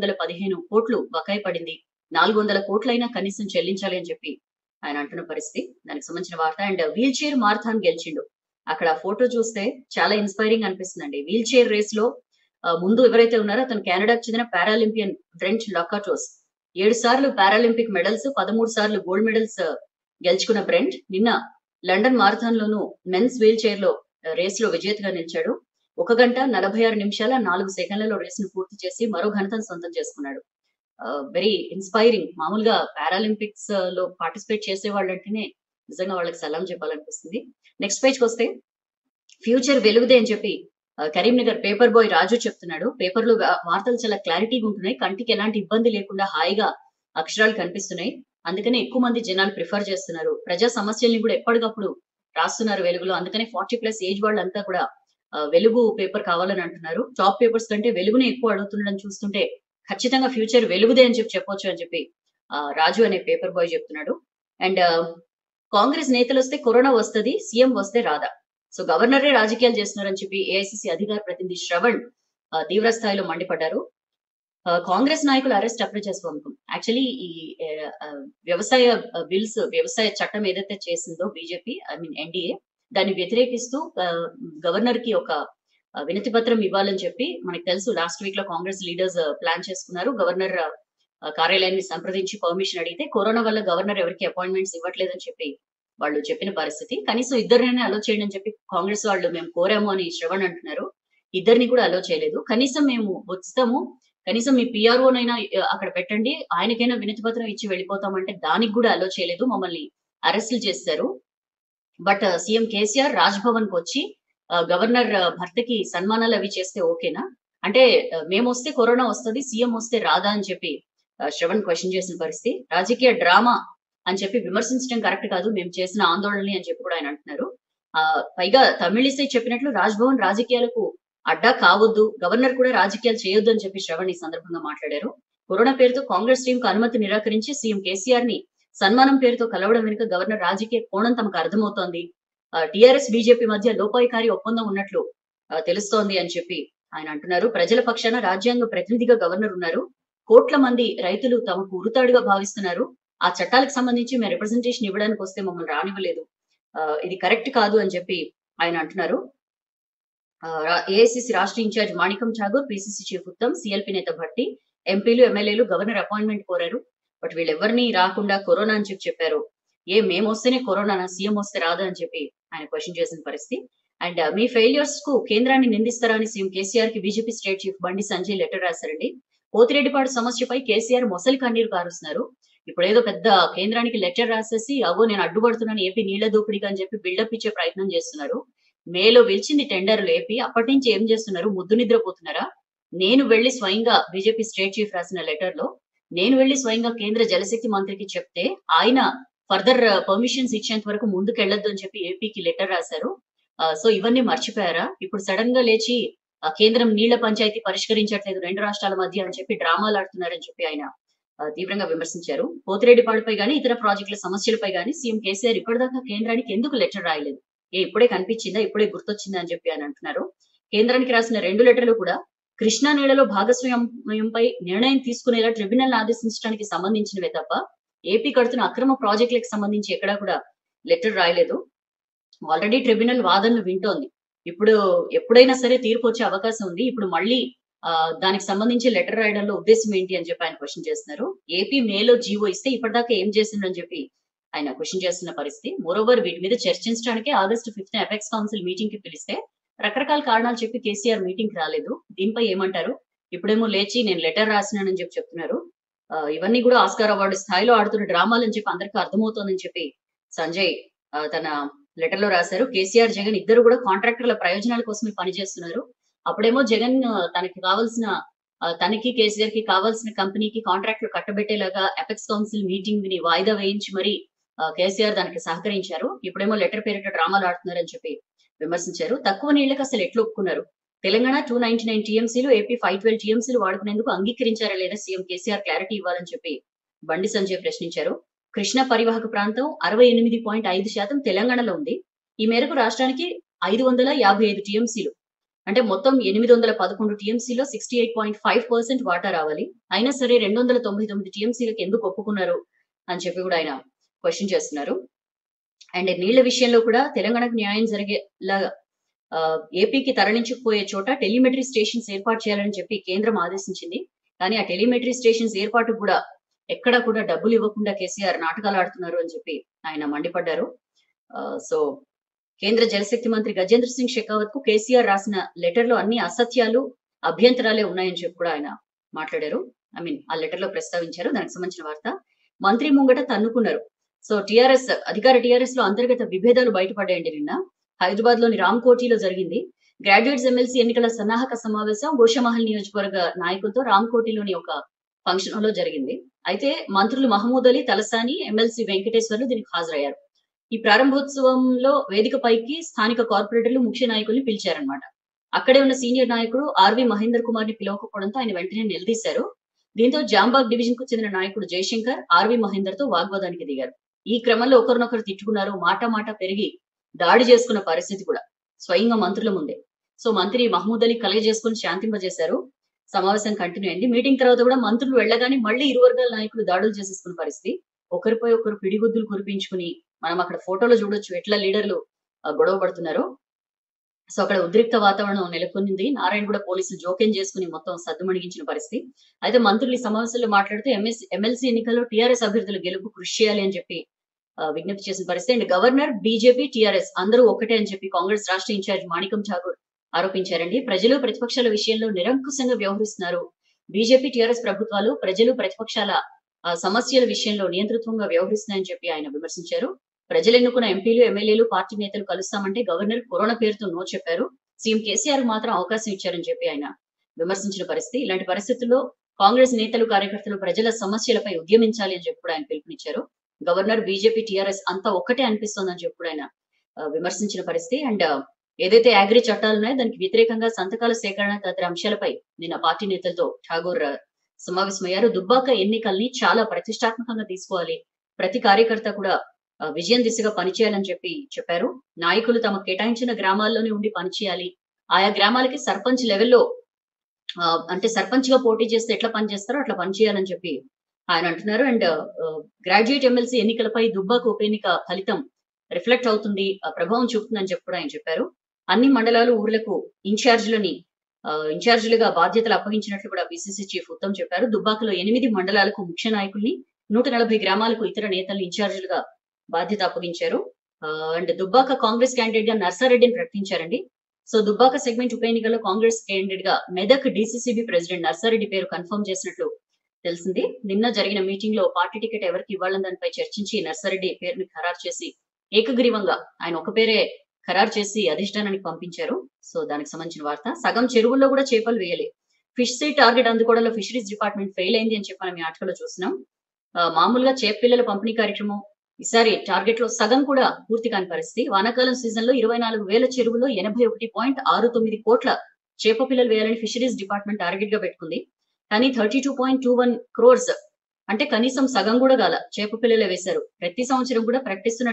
[SPEAKER 1] 915 కోట్లు బకాయి పడింది. 400 కోట్లైనా కనీసం చెల్లించాలి అని చెప్పి ఆయన అంటున్న పరిస్థితి. దానికి సంబంధించిన వార్త. అండ్ వీల్ చైర్ మారథాన్ గెలిచిండు. అక్కడ ఫోటో చూస్తే చాలా ఇన్స్పైరింగ్ అనిపిస్తుందండి. వీల్ చైర్ రేస్ లో ముందు ఎవరైతే ఉన్నారో అతను కెనడాకు చెందిన పారాలింపియన్ ఫ్రెంచ్ లకాటోస్ 7 సార్లు పారాలింపిక్ మెడల్స్ 13 సార్లు గోల్డ్ మెడల్స్ గెలుచుకున్న బ్రెంట్ నిన్న లండన్ మారథాన్ లోను మెన్స్ వీల్ చైర్ లో రేస్ లో విజేతగా నిలిచాడు. 1 గంట 46 నిమిషాల 4 సెకండ్లలో రేస్ ను పూర్తి చేసి మరో ఘనతను సొంతం చేసుకున్నాడు. Very inspiring. మామూలుగా పారాలింపిక్స్ లో పార్టిసిపేట్ చేసే వాళ్ళంటేనే నిజంగా వాళ్ళకి సలాం చెప్పాలనిపిస్తుంది. నెక్స్ట్ పేజ్కి వస్తే ఫ్యూచర్ వెలుగుదే అని చెప్పి కరీంనగర్ పేపర్ బాయ్ రాజు చెప్తున్నాడు. పేపర్ లో వార్తలు చాలా క్లారిటీగా ఉంటున్నాయి, కంటికి ఎలాంటి ఇబ్బంది లేకుండా హాయిగా అక్షరాలు కనిపిస్తున్నాయి. అందుకనే ఎక్కువ మంది జనాలు ప్రిఫర్ చేస్తున్నారు. ప్రజా సమస్యల్ని కూడా ఎప్పటికప్పుడు రాస్తున్నారు వెలుగులో. అందుకనే 40+ ఏజ్ వాళ్ళంతా కూడా వెలుగు పేపర్ కావాలని అంటున్నారు. టాప్ పేపర్స్ కంటే వెలుగునే ఎక్కువ అడుగుతుండడం చూస్తుంటే ఖచ్చితంగా ఫ్యూచర్ వెలుగుదే అని చెప్పొచ్చు అని చెప్పి రాజు అనే పేపర్ బాయ్ చెప్తున్నాడు. అండ్ కాంగ్రెస్ నేతలు వస్తే కరోనా వస్తది, సీఎం వస్తే రాదా. సో గవర్నరే రాజకీయాలు చేస్తున్నారని చెప్పి ఏఐసిసి అధికార ప్రతినిధి శ్రవణ్ తీవ్ర స్థాయిలో మండిపడ్డారు. కాంగ్రెస్ నాయకుల అరెస్ట్ అప్రజాస్వామికం. యాక్చువల్లీ ఈ వ్యవసాయ బిల్స్, వ్యవసాయ చట్టం ఏదైతే చేసిందో బీజేపీ, ఎన్డీఏ, దాన్ని వ్యతిరేకిస్తూ గవర్నర్ కి ఒక వినతి పత్రం ఇవ్వాలని చెప్పి మనకు తెలుసు. లాస్ట్ వీక్ లో కాంగ్రెస్ లీడర్స్ ప్లాన్ చేసుకున్నారు. గవర్నర్ కార్యాలయాన్ని సంప్రదించి పర్మిషన్ అడిగితే కరోనా వల్ల గవర్నర్ ఎవరికి అపాయింట్మెంట్స్ ఇవ్వట్లేదని చెప్పి వాళ్ళు చెప్పిన పరిస్థితి. కనీసం ఇద్దరినైనా అలో చేయండి అని చెప్పి కాంగ్రెస్ వాళ్ళు మేము కోరాము అని శ్రవణ్ అంటున్నారు. ఇద్దరిని కూడా అలో చేయలేదు. కనీసం మేము వస్తాము, కనీసం మీ పిఆర్ఓనైనా అక్కడ పెట్టండి, ఆయనకైనా వినతి పత్రం ఇచ్చి వెళ్ళిపోతామంటే దానికి కూడా అలో చేయలేదు, మమ్మల్ని అరెస్టులు చేశారు. But CM KCR Raj Bhavan కు వచ్చి గవర్నర్ భర్తకి సన్మానాలు అవి చేస్తే ఓకేనా అంటే, మేము వస్తే కరోనా వస్తుంది, సీఎం వస్తే రాదా అని చెప్పి శ్రవణ్ క్వశ్చన్ చేసిన పరిస్థితి. రాజకీయ డ్రామా అని చెప్పి విమర్శించడం కరెక్ట్ కాదు, మేము చేసిన ఆందోళనని అని చెప్పి కూడా ఆయన అంటున్నారు. పైగా తమిళిసై చెప్పినట్లు రాజ్ భవన్ రాజకీయాలకు అడ్డా కావద్దు, గవర్నర్ కూడా రాజకీయాలు చేయొద్దు అని చెప్పి శ్రవణ్ ఈ సందర్భంగా మాట్లాడారు. కరోనా పేరుతో కాంగ్రెస్ టీం కు అనుమతి నిరాకరించి సీఎం కేసీఆర్ ని సన్మానం పేరుతో కలవడం వెనుక గవర్నర్ రాజకీయ కోణం తమకు అర్థమవుతోంది. టీఆర్ఎస్ బీజేపీ మధ్య లోపాయికారి ఒప్పందం ఉన్నట్లు తెలుస్తోంది అని చెప్పి ఆయన అంటున్నారు. ప్రజల పక్షాన రాజ్యాంగ ప్రతినిధిగా గవర్నర్ ఉన్నారు. కోట్ల మంది రైతులు తమకు ఉరుతాడుగా భావిస్తున్నారు. ఆ చట్టాలకు సంబంధించి మేము రిప్రజెంటేషన్ ఇవ్వడానికి వస్తే మమ్మల్ని రానివ్వలేదు. ఇది కరెక్ట్ కాదు అని చెప్పి ఆయన అంటున్నారు. ఏఐసిసి రాష్ట్ర incharge Manickam Tagore, PCC chief Uttam, CLP నేత భట్టి, ఎంపీలు, ఎమ్మెల్యేలు గవర్నర్ అపాయింట్మెంట్ కోరారు. బట్ వీళ్ళెవరిని రాకుండా కరోనా అని చెప్పారు. మేము వస్తేనే కరోనా, సీఎం వస్తే రాదా అని చెప్పి ఆయన క్వశ్చన్ చేసిన పరిస్థితి. అండ్ మీ ఫెయిల్యూర్స్ కు కేంద్రాన్ని నిందిస్తారా అని సీఎం కేసీఆర్ కి BJP state chief Bandi Sanjay letter రాశారండి. పోతిరెడ్డిపాడు సమస్యపై కేసీఆర్ మొసలి కన్నీరు కారుస్తున్నారు. ఇప్పుడు ఏదో పెద్ద కేంద్రానికి లెటర్ రాసేసి అవో నేను అడ్డుపడుతున్నాను ఏపీ నీళ్ల దోపిడిగా అని చెప్పి బిల్డప్ ఇచ్చే ప్రయత్నం చేస్తున్నారు. మేలో పిలిచింది టెండర్లు ఏపీ, అప్పటి నుంచి ఏం చేస్తున్నారు, ముద్దు నిద్రపోతున్నారా? నేను వెళ్లి స్వయంగా బీజేపీ స్టేట్ చీఫ్ రాసిన లెటర్ లో నేను వెళ్లి స్వయంగా కేంద్ర జలశక్తి మంత్రికి చెప్తే ఆయన ఫర్దర్ పర్మిషన్స్ ఇచ్చేంత వరకు ముందుకెళ్లొద్దు అని చెప్పి ఏపీకి లెటర్ రాశారు. సో ఇవన్నీ మర్చిపోయారా? ఇప్పుడు సడన్ గా లేచి కేంద్రం నీళ్ల పంచాయతీ పరిష్కరించట్లేదు రెండు రాష్ట్రాల మధ్య అని చెప్పి డ్రామాలు ఆడుతున్నారని చెప్పి ఆయన తీవ్రంగా విమర్శించారు. పోతిరెడ్డిపాడుపై గానీ ఇతర ప్రాజెక్టుల సమస్యలపై గానీ సీఎం కేసీఆర్ ఇప్పటిదాకా కేంద్రానికి ఎందుకు లెటర్ రాయలేదు? ఇప్పుడే కనిపించిందా, ఇప్పుడే గుర్తొచ్చిందా అని చెప్పి ఆయన అంటున్నారు. కేంద్రానికి రాసిన 2 లెటర్లు కూడా కృష్ణా నీళ్లలో భాగస్వామ్యంపై నిర్ణయం తీసుకునేలా ట్రిబ్యునల్ ఆదేశించడానికి సంబంధించినవే తప్ప ఏపీ కడుతున్న అక్రమ ప్రాజెక్టులకు సంబంధించి ఎక్కడా కూడా లెటర్ రాయలేదు. ఆల్రెడీ ట్రిబ్యునల్ వాదనలు వింటోంది. ఇప్పుడు ఎప్పుడైనా సరే తీర్పు వచ్చే అవకాశం ఉంది. ఇప్పుడు మళ్ళీ దానికి సంబంధించి లెటర్ రాయడంలో ఉద్దేశం ఏంటి అని చెప్పి ఆయన క్వశ్చన్ చేస్తున్నారు. ఏపీ మేలో జీవో ఇస్తే ఇప్పటిదాకా ఏం చేసిందని చెప్పి ఆయన క్వశ్చన్ చేస్తున్న పరిస్థితి. మోరోవర్ వీటి మీద చర్చించడానికే August 5th apex council meeting కి పిలిస్తే రకరకాల కారణాలు చెప్పి కేసీఆర్ మీటింగ్ కి రాలేదు. దీనిపై ఏమంటారు? ఇప్పుడేమో లేచి నేను లెటర్ రాసినానని చెప్పి చెప్తున్నారు. ఇవన్నీ కూడా ఆస్కార్ అవార్డు స్థాయిలో ఆడుతున్న డ్రామాలు అని చెప్పి అందరికీ అర్థమవుతోందని చెప్పి సంజయ్ తన లెటర్ లో రాశారు. కేసీఆర్, జగన్ ఇద్దరు కూడా కాంట్రాక్టర్ల ప్రయోజనాల కోసమే పనిచేస్తున్నారు. అప్పుడేమో జగన్ తనకి కావాల్సిన తనకి కేసీఆర్ కి కావాల్సిన కంపెనీకి కాంట్రాక్టులు కట్టబెట్టేలాగా అపెక్స్ కౌన్సిల్ మీటింగ్ ని వాయిదా వేయించి మరి కేసీఆర్ దానికి సహకరించారు. ఇప్పుడేమో లెటర్ పేరిట డ్రామాలు ఆడుతున్నారని చెప్పి విమర్శించారు. తక్కువ నీళ్లకు అసలు ఎట్లా ఒప్పుకున్నారు? తెలంగాణ 299 టీఎంసీలు, ఏపీ 512 టీఎంసీలు వాడుకునేందుకు అంగీకరించారా లేదా సీఎం కేసీఆర్ క్లారిటీ ఇవ్వాలని చెప్పి బండి సంజయ్ ప్రశ్నించారు. కృష్ణా పరివాహక ప్రాంతం 68.5% తెలంగాణలో ఉంది. ఈ మేరకు రాష్ట్రానికి 555 టీఎంసీలు అంటే మొత్తం 811 టీఎంసీలో 68.5% వాటా రావాలి. అయినా సరే 299 టీఎంసీలకు ఎందుకు ఒప్పుకున్నారు అని చెప్పి కూడా ఆయన క్వశ్చన్ చేస్తున్నారు. అండ్ నీళ్ల విషయంలో కూడా తెలంగాణకు న్యాయం జరిగేలాగా ఏపీకి తరలించుకుపోయే చోట టెలిమెట్రీ స్టేషన్స్ ఏర్పాటు చేయాలని చెప్పి కేంద్రం ఆదేశించింది. కానీ ఆ టెలిమెట్రీ స్టేషన్స్ ఏర్పాటు కూడా ఎక్కడా కూడా డబ్బులు ఇవ్వకుండా కేసీఆర్ నాటకాలు ఆడుతున్నారు అని చెప్పి ఆయన మండిపడ్డారు. సో కేంద్ర జలశక్తి మంత్రి గజేంద్ర సింగ్ షెకావత్ కు కేసీఆర్ రాసిన లెటర్ లో అన్ని అసత్యాలు, అభ్యంతరాలే ఉన్నాయని చెప్పి కూడా ఆయన మాట్లాడారు. ఆ లెటర్ లో ప్రస్తావించారు. దానికి సంబంధించిన వార్త. మంత్రి ముంగట తన్నుకున్నారు. సో అధికార టీఆర్ఎస్ లో అంతర్గత విభేదాలు బయటపడ్డాయండి నిన్న. హైదరాబాద్ లోని రామ్కోటిలో జరిగింది. గ్రాడ్యుయేట్స్ ఎమ్మెల్సీ ఎన్నికల సన్నాహక సమావేశం గోషమహల్ నియోజకవర్గ నాయకులతో రామ్కోటిలోని ఒక ఫంక్షన్ హాల్ లో జరిగింది. అయితే మంత్రులు మహమూద్ అలీ, తలసాని, ఎమ్మెల్సీ వెంకటేశ్వర్లు దీనికి హాజరయ్యారు. ఈ ప్రారంభోత్సవంలో వేదికపైకి స్థానిక కార్పొరేటర్లు, ముఖ్య నాయకుల్ని పిలిచారనమాట. అక్కడే ఉన్న సీనియర్ నాయకుడు ఆర్వి మహేందర్ కుమార్ ని పిలవకపోవడంతో ఆయన వెంటనే నిలదీశారు. దీంతో జాంబాగ్ డివిజన్ కు చెందిన నాయకుడు జయశంకర్ ఆర్వి మహేందర్ తో వాగ్వాదానికి దిగారు. ఈ క్రమంలో ఒకరినొకరు తిట్టుకున్నారు. మాట పెరిగి దాడి చేసుకున్న పరిస్థితి కూడా స్వయంగా మంత్రుల ముందే. సో మంత్రి మహమూద్ అలీ కలగజేసుకుని శాంతింపజేశారు. సమావేశం కంటిన్యూ అయింది. మీటింగ్ తర్వాత కూడా మంత్రులు వెళ్ళగానే మళ్ళీ ఇరు వర్గాల నాయకులు దాడులు చేసేసుకున్న పరిస్థితి. ఒకరిపై ఒకరు పిడిగుద్దులు కురిపించుకుని మనం అక్కడ ఫోటోలో చూడొచ్చు ఎట్లా లీడర్లు గొడవ పడుతున్నారు. సో అక్కడ ఉద్రిక్త వాతావరణం నెలకొంది. నారాయణగూడ పోలీసులు జోక్యం చేసుకుని మొత్తం సద్దుమణిగించిన పరిస్థితి. అయితే మంత్రులు ఈ సమావేశంలో మాట్లాడుతూ ఎమ్మెల్సీ ఎన్నికల్లో టీఆర్ఎస్ అభ్యర్థుల గెలుపు కృషి చేయాలి అని చెప్పి విజ్ఞప్తి చేసిన పరిస్థితి. అండ్ గవర్నర్, బీజేపీ, టీఆర్ఎస్ అందరూ ఒకటే అని చెప్పి కాంగ్రెస్ రాష్ట్ర ఇన్ఛార్జ్ మాణికం ఠాగూర్ ఆరోపించారండి. ప్రజలు ప్రతిపక్షాల విషయంలో నిరంకుశంగా వ్యవహరిస్తున్నారు. బీజేపీ, టీఆర్ఎస్ ప్రభుత్వాలు ప్రజలు ప్రతిపక్షాల సమస్యల విషయంలో నియంతృత్వంగా వ్యవహరిస్తున్నాయని చెప్పి ఆయన విమర్శించారు. ప్రజలు ఎన్నుకున్న ఎంపీలు, ఎమ్మెల్యేలు, పార్టీ నేతలు కలుస్తామంటే గవర్నర్ కరోనా పేరుతో నో చెప్పారు. సీఎం కేసీఆర్ మాత్రం అవకాశం ఇచ్చారని చెప్పి ఆయన విమర్శించిన పరిస్థితి. ఇలాంటి పరిస్థితుల్లో కాంగ్రెస్ నేతలు, కార్యకర్తలు ప్రజల సమస్యలపై ఉద్యమించాలి అని చెప్పి కూడా ఆయన పిలుపునిచ్చారు. గవర్నర్, బీజేపీ, టీఆర్ఎస్ అంతా ఒక్కటే అనిపిస్తోందని చెప్పి కూడా ఆయన విమర్శించిన పరిస్థితి. అండ్ ఏదైతే అగ్రి చట్టాలు ఉన్నాయో దానికి వ్యతిరేకంగా సంతకాల సేకరణ తదితర అంశాలపై నిన్న పార్టీ నేతలతో ఠాగూర్ సమావేశమయ్యారు. దుబ్బాక ఎన్నికల్ని చాలా ప్రతిష్టాత్మకంగా తీసుకోవాలి. ప్రతి కార్యకర్త కూడా విజయం దిశగా పనిచేయాలని చెప్పి చెప్పారు. నాయకులు తమ కేటాయించిన గ్రామాల్లోనే ఉండి పనిచేయాలి. ఆయా గ్రామాలకి సర్పంచ్ లెవెల్లో అంటే సర్పంచ్ గా పోటీ చేస్తే ఎట్లా పనిచేస్తారో అట్లా పనిచేయాలని చెప్పి ఆయన అంటున్నారు. అండ్ గ్రాడ్యుయేట్ ఎమ్మెల్సీ ఎన్నికలపై దుబ్బాక ఉప ఎన్నిక ఫలితం రిఫ్లెక్ట్ అవుతుంది, ప్రభావం చూపుతుందని చెప్పి కూడా ఆయన చెప్పారు. అన్ని మండలాలు, ఊర్లకు ఇన్ఛార్జీలుగా బాధ్యతలు అప్పగించినట్లు కూడా పిసిసి చీఫ్ ఉత్తమ్ చెప్పారు. దుబ్బాకలో 8 మండలాలకు ముఖ్య నాయకుల్ని, 140 గ్రామాలకు ఇతర నేతల్ని ఇన్ఛార్జీలుగా బాధ్యత అప్పగించారు. అండ్ దుబ్బాక కాంగ్రెస్ క్యాండిడేట్ గా నర్సారెడ్డిని ప్రకటించారండి. సో దుబ్బాక సెగ్మెంట్ ఉప ఎన్నికల్లో కాంగ్రెస్ క్యాండిడేట్ గా మెదక్ డీసీసీబీ ప్రెసిడెంట్ నర్సారెడ్డి పేరు కన్ఫర్మ్ చేసినట్లు తెలిసింది. నిన్న జరిగిన మీటింగ్ లో పార్టీ టికెట్ ఎవరికి ఇవ్వాలని దానిపై చర్చించి నర్సారెడ్డి పేరుని ఖరారు చేసి ఏకగ్రీవంగా ఆయన ఒక పేరే ఖరారు చేసి అధిష్టానానికి పంపించారు. సో దానికి సంబంధించిన వార్త. సగం చెరువుల్లో కూడా చేపలు వేయలే. ఫిష్ సీ టార్గెట్ అందుకోవడంలో ఫిషరీస్ డిపార్ట్మెంట్ ఫెయిల్ అయింది అని చెప్పి మనం ఈ ఆర్టికల్లో చూస్తున్నాం. మామూలుగా చేప పిల్లల పంపిణీ కార్యక్రమం ఈసారి టార్గెట్ లో సగం కూడా పూర్తి కాని పరిస్థితి. వానాకాలం సీజన్ లో 24,000 చెరువులో 81.69 కోట్ల చేప పిల్లలు వేయాలని ఫిషరీస్ డిపార్ట్మెంట్ టార్గెట్ గా పెట్టుకుంది. కానీ 32.21 crores అంటే కనీసం సగం కూడా గాల చేప పిల్లలే వేశారు. ప్రతి సంవత్సరం కూడా ప్రకటిస్తున్న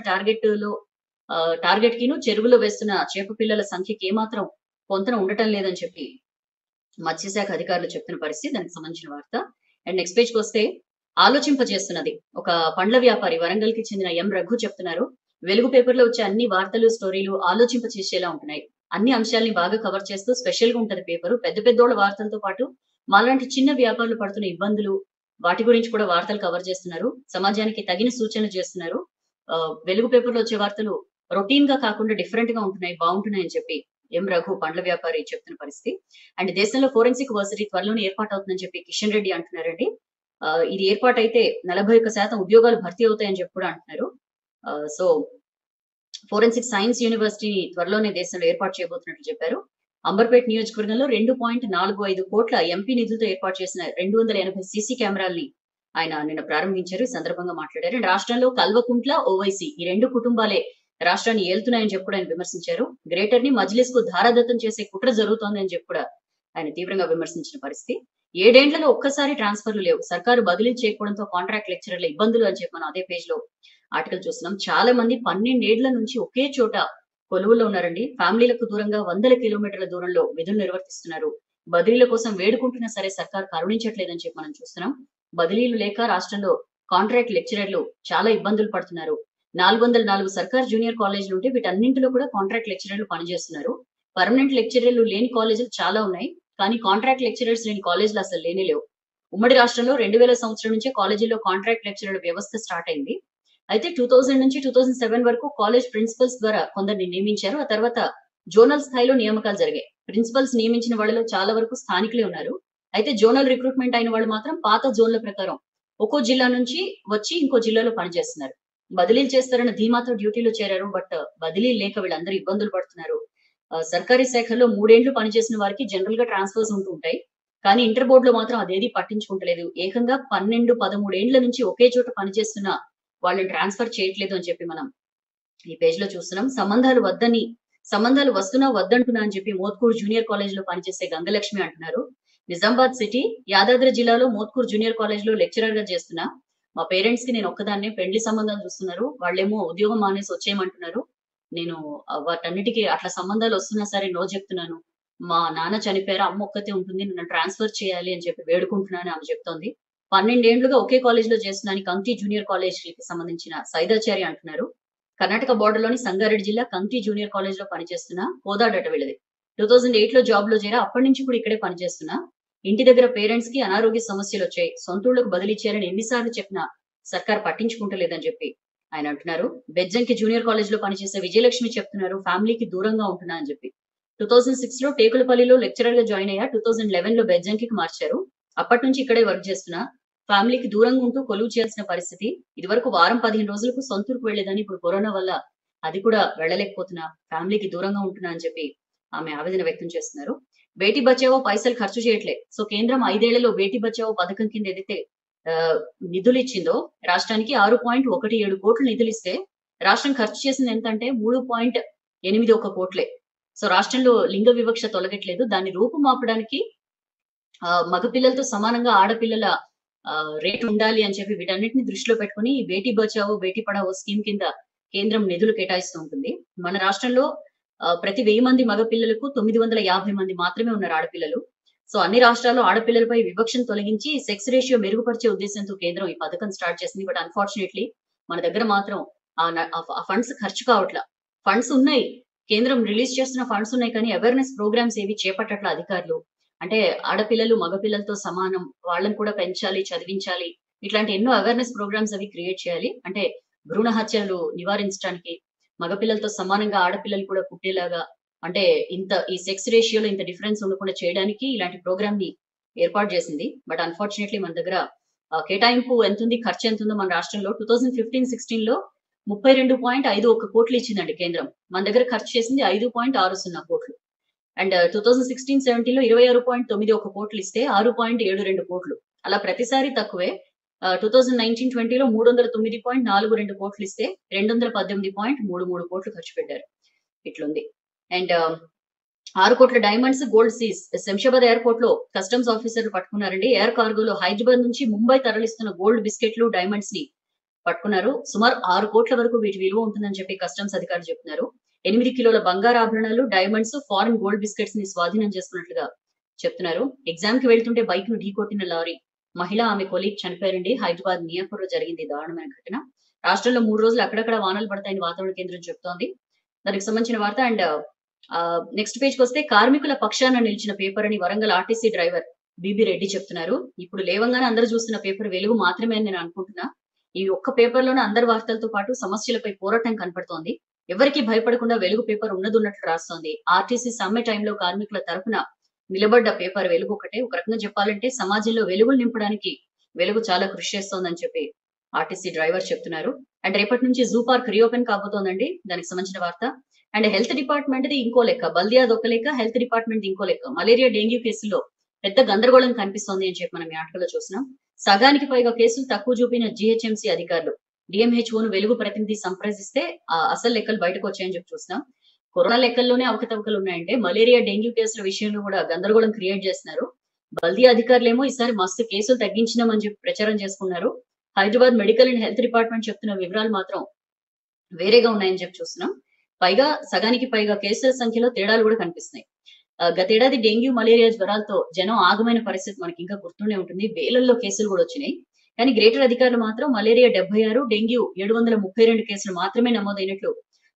[SPEAKER 1] టార్గెట్ కిను చెరువులో వేస్తున్న చేప పిల్లల సంఖ్యకి ఏమాత్రం పొంతన ఉండటం లేదని చెప్పి మత్స్యశాఖ అధికారులు చెప్తున్న పరిస్థితి. దానికి సంబంధించిన వార్త. అండ్ నెక్స్ట్ పేజ్ కి వస్తే ఆలోచింపజేస్తున్నది ఒక పండ్ల వ్యాపారి వరంగల్ కి చెందిన ఎం రఘు చెప్తున్నారు. వెలుగు పేపర్ లో వచ్చే అన్ని వార్తలు, స్టోరీలు ఆలోచింపచేసేలా ఉంటున్నాయి. అన్ని అంశాలని బాగా కవర్ చేస్తూ స్పెషల్ గా ఉంటది పేపరు. పెద్దోళ్ళ వార్తలతో పాటు మాలాంటి చిన్న వ్యాపారులు పడుతున్న ఇబ్బందులు, వాటి గురించి కూడా వార్తలు కవర్ చేస్తున్నారు. సమాజానికి తగిన సూచనలు చేస్తున్నారు. వెలుగు పేపర్ లో వచ్చే వార్తలు రొటీన్ గా కాకుండా డిఫరెంట్ గా ఉంటున్నాయి, బాగుంటున్నాయి అని చెప్పి ఎం రఘు పండ్ల వ్యాపారి చెప్తున్న పరిస్థితి. అండ్ దేశంలో ఫోరెన్సిక్ వర్సిటీ త్వరలోనే ఏర్పాటు అవుతుందని చెప్పి కిషన్ రెడ్డి అంటున్నారండి. ఇది ఏర్పాటైతే 41% ఉద్యోగాలు భర్తీ అవుతాయని చెప్పి కూడా అంటున్నారు. సో ఫోరెన్సిక్ సైన్స్ యూనివర్సిటీని త్వరలోనే దేశంలో ఏర్పాటు చేయబోతున్నట్లు చెప్పారు. అంబర్పేట్ నియోజకవర్గంలో 2.45 కోట్ల ఎంపీ నిధులతో ఏర్పాటు చేసిన 280 సీసీ కెమెరాల్ని ఆయన నిన్న ప్రారంభించారు. ఈ సందర్భంగా మాట్లాడారు. రాష్ట్రంలో కల్వకుంట్ల, ఓవైసీ ఈ 2 కుటుంబాలే రాష్ట్రాన్ని ఏలుతున్నాయని చెప్పి కూడా ఆయన విమర్శించారు. గ్రేటర్ ని మజ్లిస్ కు ధారాదత్తం చేసే కుట్ర జరుగుతోంది అని చెప్పి కూడా ఆయన తీవ్రంగా విమర్శించిన పరిస్థితి. 7 ఏళ్లలో ఒక్కసారి ట్రాన్స్ఫర్లు లేవు, సర్కారు బదిలీ చేయకపోవడంతో కాంట్రాక్ట్ లెక్చరర్ల ఇబ్బందులు అని చెప్పి మనం అదే పేజ్ లో ఆర్టికల్ చూస్తున్నాం. చాలా మంది 12 ఏళ్ల నుంచి ఒకే చోట కొలువుల్లో ఉన్నారండి. ఫ్యామిలీలకు దూరంగా 100 కిలోమీటర్ల దూరంలో విధులు నిర్వర్తిస్తున్నారు. బదిలీల కోసం వేడుకుంటున్నా సరే సర్కార్ కరుణించట్లేదని చెప్పి మనం చూస్తున్నాం. బదిలీలు లేక రాష్ట్రంలో కాంట్రాక్ట్ లెక్చరర్లు చాలా ఇబ్బందులు పడుతున్నారు. 404 సర్కార్ జూనియర్ కాలేజీలు ఉంటే వీటన్నింటిలో కూడా కాంట్రాక్ట్ లెక్చరర్లు పనిచేస్తున్నారు. పర్మనెంట్ లెక్చరర్లు లేని కాలేజీలు చాలా ఉన్నాయి. కానీ కాంట్రాక్ట్ లెక్చరర్స్ లేని కాలేజీలు అసలు లేనే లేవు. ఉమ్మడి రాష్ట్రంలో 2000 సంవత్సరం నుంచే కాలేజీల్లో కాంట్రాక్ట్ లెక్చరర్ వ్యవస్థ స్టార్ట్ అయింది. అయితే 2000 నుంచి 2007 వరకు కాలేజ్ ప్రిన్సిపల్స్ ద్వారా కొందరిని నియమించారు. ఆ తర్వాత జోనల్ స్థాయిలో నియామకాలు జరిగాయి. ప్రిన్సిపల్స్ నియమించిన వాళ్ళలో చాలా వరకు స్థానికులే ఉన్నారు. అయితే జోనల్ రిక్రూట్మెంట్ అయిన వాళ్ళు మాత్రం పాత జోన్ల ప్రకారం ఒక్కో జిల్లా నుంచి వచ్చి ఇంకో జిల్లాలో పనిచేస్తున్నారు. బదిలీలు చేస్తారన్న ధీమాతో డ్యూటీలో చేరారు. బట్ బదిలీలు లేక వీళ్ళందరూ ఇబ్బందులు పడుతున్నారు. సర్కారీ శాఖల్లో 3 ఏండ్లు పనిచేసిన వారికి జనరల్ గా ట్రాన్స్ఫర్స్ ఉంటూ ఉంటాయి. కానీ ఇంటర్ బోర్డులో మాత్రం అదేది పట్టించుకుంటలేదు. ఏకంగా 12, 13 ఏండ్ల నుంచి ఒకే చోట పనిచేస్తున్న వాళ్ళని ట్రాన్స్ఫర్ చేయట్లేదు అని చెప్పి మనం ఈ పేజ్ లో చూస్తున్నాం. సంబంధాలు వస్తున్నా వద్దంటున్నా అని చెప్పి మోత్కూర్ జూనియర్ కాలేజ్ లో పనిచేసే గంగలక్ష్మి అంటున్నారు. నిజామాబాద్ సిటీ యాదాద్రి జిల్లాలో మోత్కూర్ జూనియర్ కాలేజ్ లో లెక్చరర్ గా చేస్తున్నా. మా పేరెంట్స్ కి నేను ఒక్కదాన్నే పెండ్లి సంబంధాలు చూస్తున్నారు. వాళ్ళేమో ఉద్యోగం మానేసి వచ్చేయమంటున్నారు. నేను వాటన్నిటికీ అట్లా సంబంధాలు వస్తున్నా సరే నో చెప్తున్నాను. మా నాన్న చనిపోయారు, అమ్మ ఒక్కతే ఉంటుంది, నన్ను ట్రాన్స్ఫర్ చేయాలి అని చెప్పి వేడుకుంటున్నాను ఆమె చెప్తోంది. 12 ఏండ్లుగా ఒకే కాలేజ్ లో చేస్తున్నాను. కంకి జూనియర్ కాలేజ్ కి సంబంధించిన సైదాచారి అంటున్నారు. కర్ణాటక బోర్డర్ లోని సంగారెడ్డి జిల్లా కంకి జూనియర్ కాలేజ్ లో పనిచేస్తున్న కోదాడట వీళ్ళది. 2008 లో జాబ్ లో చేరా. అప్పటి నుంచి కూడా ఇక్కడే పనిచేస్తున్నా. ఇంటి దగ్గర పేరెంట్స్ కి అనారోగ్య సమస్యలు వచ్చాయి. సొంతూళ్లకు బదిలీ చేయాలని ఎన్నిసార్లు చెప్పినా సర్కార్ పట్టించుకుంటలేదని చెప్పి ఆయన అంటున్నారు. బెజ్జంకి జూనియర్ కాలేజ్ లో పనిచేసే విజయలక్ష్మి చెప్తున్నారు, ఫ్యామిలీకి దూరంగా ఉంటున్నా అని చెప్పి. 2006 లో టేకులపల్లిలో లెక్చరర్ గా జాయిన్ అయ్యా. 2011 లో బెజ్జంకి మార్చారు. అప్పటి నుంచి ఇక్కడే వర్క్ చేస్తున్నా. ఫ్యామిలీకి దూరంగా ఉంటూ కొలువు చేయాల్సిన పరిస్థితి. ఇది వరకు వారం 15 రోజులకు సొంతూరుకు వెళ్లేదని, ఇప్పుడు కరోనా వల్ల అది కూడా వెళ్ళలేకపోతున్నా. ఫ్యామిలీకి దూరంగా ఉంటున్నా అని చెప్పి ఆమె ఆవేదన వ్యక్తం చేస్తున్నారు. బేటీ బచావో పైసలు ఖర్చు చేయట్లే. సో కేంద్రం 5 ఏళ్లలో బేటీ బచావో పథకం కింద ఏదైతే నిధులు ఇచ్చిందో రాష్ట్రానికి 6.17 కోట్లు నిధులు ఇస్తే రాష్ట్రం ఖర్చు చేసింది ఎంతంటే 3.81 కోట్లే. సో రాష్ట్రంలో లింగ వివక్ష తొలగట్లేదు. దాన్ని రూపుమాపడానికి మగపిల్లలతో సమానంగా ఆడపిల్లల రేటు ఉండాలి అని చెప్పి వీటన్నిటిని దృష్టిలో పెట్టుకుని బేటీ బచావో బేటీ పడావో స్కీమ్ కింద కేంద్రం నిధులు కేటాయిస్తూ ఉంటుంది. మన రాష్ట్రంలో ప్రతి 1000 మంది మగపిల్లలకు 950 మంది మాత్రమే ఉన్నారు ఆడపిల్లలు. సో అన్ని రాష్ట్రాల్లో ఆడపిల్లలపై వివక్షను తొలగించి సెక్స్ రేషియో మెరుగుపరిచే ఉద్దేశంతో కేంద్రం ఈ పథకం స్టార్ట్ చేసింది. బట్ అన్ఫార్చునేట్లీ మన దగ్గర మాత్రం ఆ ఫండ్స్ ఖర్చు కావట్లా. ఫండ్స్ ఉన్నాయి, కేంద్రం రిలీజ్ చేస్తున్న ఫండ్స్ ఉన్నాయి, కానీ అవేర్నెస్ ప్రోగ్రామ్స్ ఏవి చేపట్టట్ల అధికారులు. అంటే ఆడపిల్లలు మగపిల్లలతో సమానం, వాళ్ళని కూడా పెంచాలి, చదివించాలి, ఇట్లాంటి ఎన్నో అవేర్నెస్ ప్రోగ్రామ్స్ అవి క్రియేట్ చేయాలి. అంటే భ్రూణ హత్యలు నివారించడానికి, మగపిల్లలతో సమానంగా ఆడపిల్లలు కూడా పుట్టేలాగా, అంటే ఈ సెక్స్ రేషియోలో ఇంత డిఫరెన్స్ ఉండకుండా చేయడానికి ఇలాంటి ప్రోగ్రామ్ ని ఏర్పాటు చేసింది. బట్ అన్ఫార్చునేట్లీ మన దగ్గర కేటాయింపు ఎంత ఉంది, ఖర్చు ఎంత ఉందో మన రాష్ట్రంలో 2015-16 లో 32.51 కోట్లు ఇచ్చిందండి కేంద్రం. మన దగ్గర ఖర్చు చేసింది 5.60 కోట్లు. అండ్ 2016-17 లో 26.91 కోట్లు ఇస్తే 6.72 కోట్లు. అలా ప్రతిసారి తక్కువే. 2019-20 లో 309.42 కోట్లు ఇస్తే 218.33 కోట్లు ఖర్చు పెట్టారు. ఇట్లుంది. అండ్ 6 కోట్ల diamonds gold seize. Shamshabad airport లో కస్టమ్స్ ఆఫీసర్లు పట్టుకున్నారండి. ఎయిర్ కార్గోలో హైదరాబాద్ నుంచి ముంబై తరలిస్తున్న గోల్డ్ బిస్కెట్లు, డైమండ్స్ ని పట్టుకున్నారు. సుమారు 6 కోట్ల వరకు వీటి విలువ ఉంటుందని చెప్పి కస్టమ్స్ అధికారులు చెప్తున్నారు. 8 కిలోల బంగారు ఆభరణాలు, డైమండ్స్, ఫారెన్ గోల్డ్ బిస్కెట్స్ ని స్వాధీనం చేసుకున్నట్లుగా చెప్తున్నారు. ఎగ్జామ్ కి వెళ్తుంటే బైక్ ను ఢీకొట్టిన లారీ, మహిళ ఆమె కొలీగ్ చనిపోయారండి. హైదరాబాద్ మియాపూర్ లో జరిగింది దారుణమైన ఘటన. రాష్ట్రంలో 3 రోజులు అక్కడక్కడ వానలు పడతాయని వాతావరణ కేంద్రం చెప్తోంది. దానికి సంబంధించిన వార్త. అండ్ నెక్స్ట్ పేజ్ కి వస్తే కార్మికుల పక్షాన నిలిచిన పేపర్ అని వరంగల్ ఆర్టీసీ డ్రైవర్ బీబీ రెడ్డి చెప్తున్నారు. ఇప్పుడు లేవంగానే అందరూ చూస్తున్న పేపర్ వెలుగు మాత్రమే అని నేను అనుకుంటున్నా. ఈ ఒక్క పేపర్ లోనే అందరి వార్తలతో పాటు సమస్యలపై పోరాటం కనపడుతోంది. ఎవరికి భయపడకుండా వెలుగు పేపర్ ఉన్నట్టు రాస్తోంది. ఆర్టీసీ సమ్మె టైంలో కార్మికుల తరఫున నిలబడ్డ పేపర్ వెలుగు ఒకటే. ఒక రకంగా చెప్పాలంటే సమాజంలో వెలుగులు నింపడానికి వెలుగు చాలా కృషి చేస్తోందని చెప్పి ఆర్టీసీ డ్రైవర్ చెప్తున్నారు. అండ్ రేపటి నుంచి జూ పార్క్ రీఓపెన్ కాబోతోందండి. దానికి సంబంధించిన వార్త. అండ్ హెల్త్ డిపార్ట్మెంట్ ది ఇంకో లెక్క, బల్దియాది ఒక లెక్క, హెల్త్ డిపార్ట్మెంట్ ఇంకో లెక్క. మలేరియా, డెంగ్యూ కేసుల్లో పెద్ద గందరగోళం కనిపిస్తోంది అని చెప్పి మనం ఈ ఆటలో చూసినాం. సగానికి పైగా కేసులు తక్కువ చూపిన జీహెచ్ఎంసీ అధికారులు డిఎంహెచ్ఓను వెలుగు ప్రతినిధి సంప్రదిస్తే అసలు లెక్కలు బయటకు వచ్చాయని చెప్పి చూసినాం. కరోనా లెక్కల్లోనే అవకతవకలు ఉన్నాయంటే మలేరియా, డెంగ్యూ కేసుల విషయంలో కూడా గందరగోళం క్రియేట్ చేస్తున్నారు. బల్దియా అధికారులేమో ఈసారి మస్తు కేసులు తగ్గించినామని చెప్పి ప్రచారం చేసుకున్నారు. Hyderabad medical and health department చెప్తున్న వివరాలు మాత్రం వేరేగా ఉన్నాయని చెప్పి చూస్తున్నాం. పైగా సగానికి పైగా కేసుల సంఖ్యలో తేడాలు కూడా కనిపిస్తున్నాయి. గతేడాది డెంగ్యూ, మలేరియా జ్వరాలతో జనం ఆగమైన పరిస్థితి మనకి ఇంకా గుర్తుండే ఉంటుంది. వేలల్లో కేసులు కూడా వచ్చినాయి. కానీ గ్రేటర్ అధికారులు మాత్రం మలేరియా 76, డెంగ్యూ 732 కేసులు మాత్రమే నమోదైనట్లు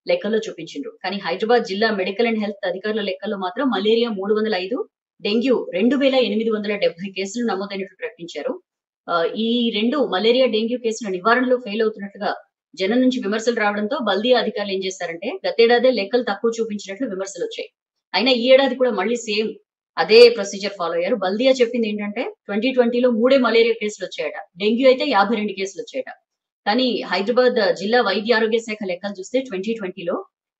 [SPEAKER 1] లెక్కల్లో చూపించిండ్రు. కానీ హైదరాబాద్ జిల్లా మెడికల్ అండ్ హెల్త్ అధికారుల లెక్కల్లో మాత్రం మలేరియా 305, డెంగ్యూ 2870 కేసులు నమోదైనట్లు ప్రకటించారు. ఈ 2 మలేరియా, డెంగ్యూ కేసుల నివారణలో ఫెయిల్ అవుతున్నట్లుగా జనం నుంచి విమర్శలు రావడంతో బల్దియా అధికారులు ఏం చేశారంటే గతేడాదే లెక్కలు తక్కువ చూపించినట్లు విమర్శలు వచ్చాయి. అయినా ఈ ఏడాది కూడా మళ్ళీ సేమ్ అదే ప్రొసీజర్ ఫాలో అయ్యారు. బల్దియా చెప్పింది ఏంటంటే 2020లో 3 మలేరియా కేసులు వచ్చాయట, డెంగ్యూ అయితే 52 కేసులు వచ్చాయట. కానీ హైదరాబాద్ జిల్లా వైద్య ఆరోగ్య శాఖ లెక్కలు చూస్తే 2020లో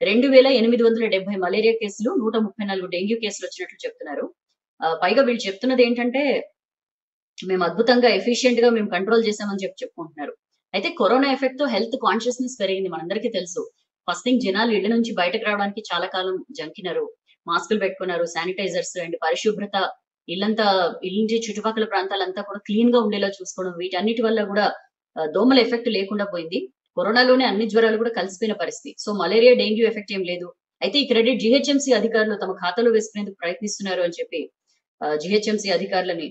[SPEAKER 1] 2870 మలేరియా కేసులు, 134 డెంగ్యూ కేసులు వచ్చినట్లు చెప్తున్నారు. పైగా వీళ్ళు చెప్తున్నది ఏంటంటే మేము అద్భుతంగా ఎఫిషియెంట్ గా మేము కంట్రోల్ చేశామని చెప్పుకుంటున్నారు. అయితే కరోనా ఎఫెక్ట్ తో హెల్త్ కాన్షియస్నెస్ పెరిగింది, మనందరికీ తెలుసు. ఫస్ట్ థింగ్ జనాలు ఇళ్ల నుంచి బయటకు రావడానికి చాలా కాలం జంకినారు, మాస్కులు పెట్టుకున్నారు, శానిటైజర్స్ అండ్ పరిశుభ్రత, ఇల్లంతా ఇల్లు చుట్టుపక్కల ప్రాంతాలంతా కూడా క్లీన్ గా ఉండేలా చూసుకోవడం, వీటన్నిటి వల్ల కూడా దోమల ఎఫెక్ట్ లేకుండా పోయింది. కరోనాలోనే అన్ని జ్వరాలు కూడా కలిసిపోయిన పరిస్థితి. సో మలేరియా, డెంగ్యూ ఎఫెక్ట్ ఏం లేదు. అయితే ఈ క్రెడిట్ జిహెచ్ఎంసీ అధికారులు తమ ఖాతాలో వేసుకునేందుకు ప్రయత్నిస్తున్నారు అని చెప్పి జిహెచ్ఎంసీ అధికారులని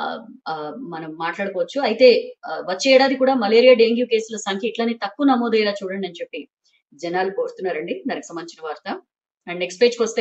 [SPEAKER 1] మనం మాట్లాడుకోవచ్చు. అయితే వచ్చే ఏడాది కూడా మలేరియా, డెంగ్యూ కేసుల సంఖ్య ఇట్లానే తక్కువ నమోదయ్యేలా చూడండి అని చెప్పి జనాలు కోరుతున్నారండి. దానికి సంబంధించిన వార్త. అండ్ నెక్స్ట్ పేజ్ కి వస్తే,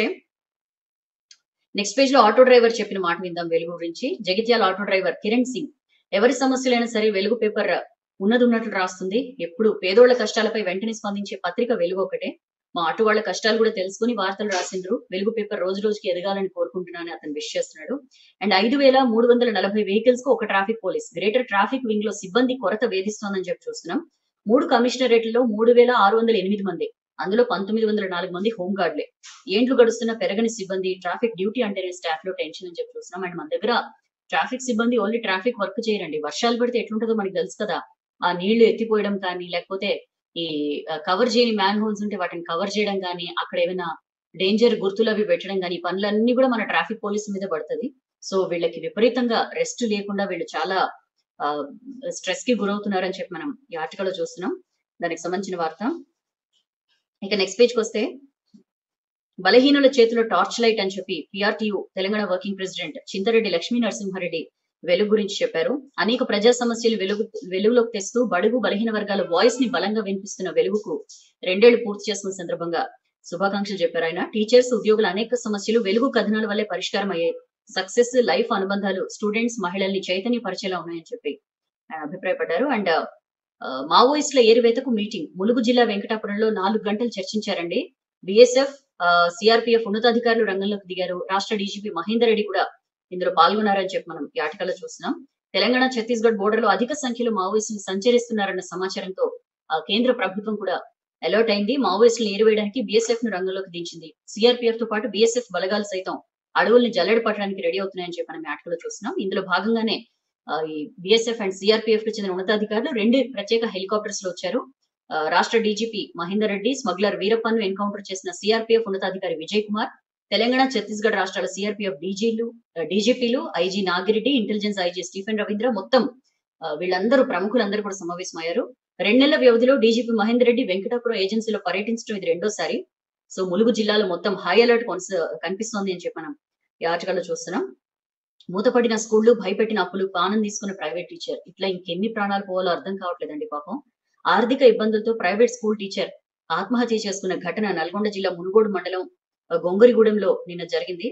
[SPEAKER 1] నెక్స్ట్ పేజ్ లో ఆటో డ్రైవర్ చెప్పిన మాట విందాం వెలుగు గురించి. జగిత్యాల ఆటో డ్రైవర్ కిరణ్ సింగ్ ఎవరి సమస్యలైనా సరే వెలుగు పేపర్ ఉన్నట్లు రాస్తుంది. ఎప్పుడు పేదోళ్ల కష్టాలపై వెంటనే స్పందించే పత్రిక వెలుగు ఒకటే. మా ఆటో వాళ్ళ కష్టాలు కూడా తెలుసుకుని వార్తలు రాసిండ్రు. వెలుగు పేపర్ రోజు రోజుకి ఎదగాలని కోరుకుంటున్నానని అతను విష్ చేస్తున్నాడు. అండ్ 5340 వెహికల్స్ కు ఒక traffic police. Greater traffic wing లో సిబ్బంది కొరత వేధిస్తోందని చెప్పి చూస్తున్నాం. 3 కమిషనరేట్లలో 3608 మంది, అందులో 1904 మంది హోంగార్డ్లే. ఏండ్లు గడుస్తున్న పెరగని సిబ్బంది, ట్రాఫిక్ డ్యూటీ అంటేనే స్టాఫ్ లో టెన్షన్ అని చెప్పి చూస్తున్నాం. అండ్ మన దగ్గర ట్రాఫిక్ సిబ్బంది ఓన్లీ ట్రాఫిక్ వర్క్ చేయరండి. వర్షాలు పడితే ఎట్లుంటుందో మనకి తెలుసు కదా. ఆ నీళ్లు ఎత్తిపోయడం కానీ, లేకపోతే ఈ కవర్ చేయని మ్యాన్ హోల్స్ ఉంటే వాటిని కవర్ చేయడం కానీ, అక్కడ ఏమైనా డేంజర్ గుర్తులు అవి పెట్టడం కానీ, పనులన్నీ కూడా మన ట్రాఫిక్ పోలీసు మీద పడుతుంది. సో వీళ్ళకి విపరీతంగా రెస్ట్ లేకుండా వీళ్ళు చాలా స్ట్రెస్ కి గురవుతున్నారని చెప్పి మనం ఈ ఆర్టికల్ లో చూస్తున్నాం. దానికి సంబంధించిన వార్త. ఇక నెక్స్ట్ పేజ్ కి వస్తే, బలహీనుల చేతిలో టార్చ్ లైట్ అని చెప్పి PRTU Telangana working president Chinthareddy Lakshmi Narasimhareddy Velugu గురించి చెప్పారు. అనేక ప్రజా సమస్యలు వెలుగులోకి తెస్తూ బడుగు బలహీన వర్గాల వాయిస్ ని బలంగా వినిపిస్తున్న వెలుగుకు 2 ఏళ్లు పూర్తి చేసుకున్న సందర్భంగా శుభాకాంక్షలు చెప్పారు ఆయన. టీచర్స్, ఉద్యోగుల అనేక సమస్యలు వెలుగు కథనాల వల్లే పరిష్కారం అయ్యాయి. సక్సెస్ లైఫ్ అనుబంధాలు స్టూడెంట్స్, మహిళల్ని చైతన్య పరిచేలా ఉన్నాయని చెప్పి ఆయన అభిప్రాయపడ్డారు. అండ్ మావోయిస్టుల ఏరివేతకు మీటింగ్ ములుగు జిల్లా వెంకటాపురంలో 4 గంటలు చర్చించారండి. బిఎస్ఎఫ్, సిఆర్పిఎఫ్ ఉన్నతాధికారులు రంగంలోకి దిగారు. రాష్ట్ర డీజీపీ మహేందర్ రెడ్డి కూడా ఇందులో పాల్గొన్నారని చెప్పి మనం ఈ ఆర్టికల్ లో చూస్తున్నాం. తెలంగాణ, ఛత్తీస్గఢ్ బోర్డర్ లో అధిక సంఖ్యలో మావోయిస్టులు సంచరిస్తున్నారన్న సమాచారంతో కేంద్ర ప్రభుత్వం కూడా అలర్ట్ అయింది. మావోయిస్టులను ఏరివేయడానికి బిఎస్ఎఫ్ ను రంగంలోకి దించింది. సిఆర్పిఎఫ్ తో పాటు బిఎస్ఎఫ్ బలగాలు సైతం అడవుల్ని జల్లెడ పట్టడానికి రెడీ అవుతున్నాయని చెప్పి మనం ఈ ఆర్టికల్ లో చూస్తున్నాం. ఇందులో భాగంగానే ఈ బిఎస్ఎఫ్ అండ్ సిఆర్పిఎఫ్ కు చెందిన ఉన్నతాధికారులు 2 ప్రత్యేక హెలికాప్టర్స్ లో వచ్చారు. రాష్ట్ర డీజీపీ మహేందర్ రెడ్డి, స్మగ్లర్ వీరప్పన్ను ఎన్కౌంటర్ చేసిన సిఆర్పిఎఫ్ ఉన్నతాధికారి విజయ్ కుమార్, తెలంగాణ, ఛత్తీస్గఢ్ రాష్ట్రాల సిఆర్పిఎఫ్ డీజీపీలు, IG Nagireddy, intelligence IG Stephen Ravindra, మొత్తం వీళ్ళందరూ ప్రముఖులందరూ కూడా సమావేశమయ్యారు. 2 నెలల వ్యవధిలో డీజీపీ మహేందర్ రెడ్డి వెంకటాపురం ఏజెన్సీలో పర్యటించడం ఇది 2వ సారి. సో ములుగు జిల్లాలో మొత్తం హై అలర్ట్ కనిపిస్తోంది అని చెప్పి మనం ఈ ఆర్టికల్ లో చూస్తున్నాం. మూతపడిన స్కూళ్లు, భయపెట్టిన అప్పులు, ప్రాణం తీసుకున్న ప్రైవేట్ టీచర్, ఇట్లా ఇంకెన్ని ప్రాణాలు పోవాలో అర్థం కావట్లేదండి పాపం. ఆర్థిక ఇబ్బందులతో ప్రైవేట్ స్కూల్ టీచర్ ఆత్మహత్య చేసుకున్న ఘటన నల్గొండ జిల్లా మునుగోడు మండలం గొంగరిగూడెంలో నిన్న జరిగింది.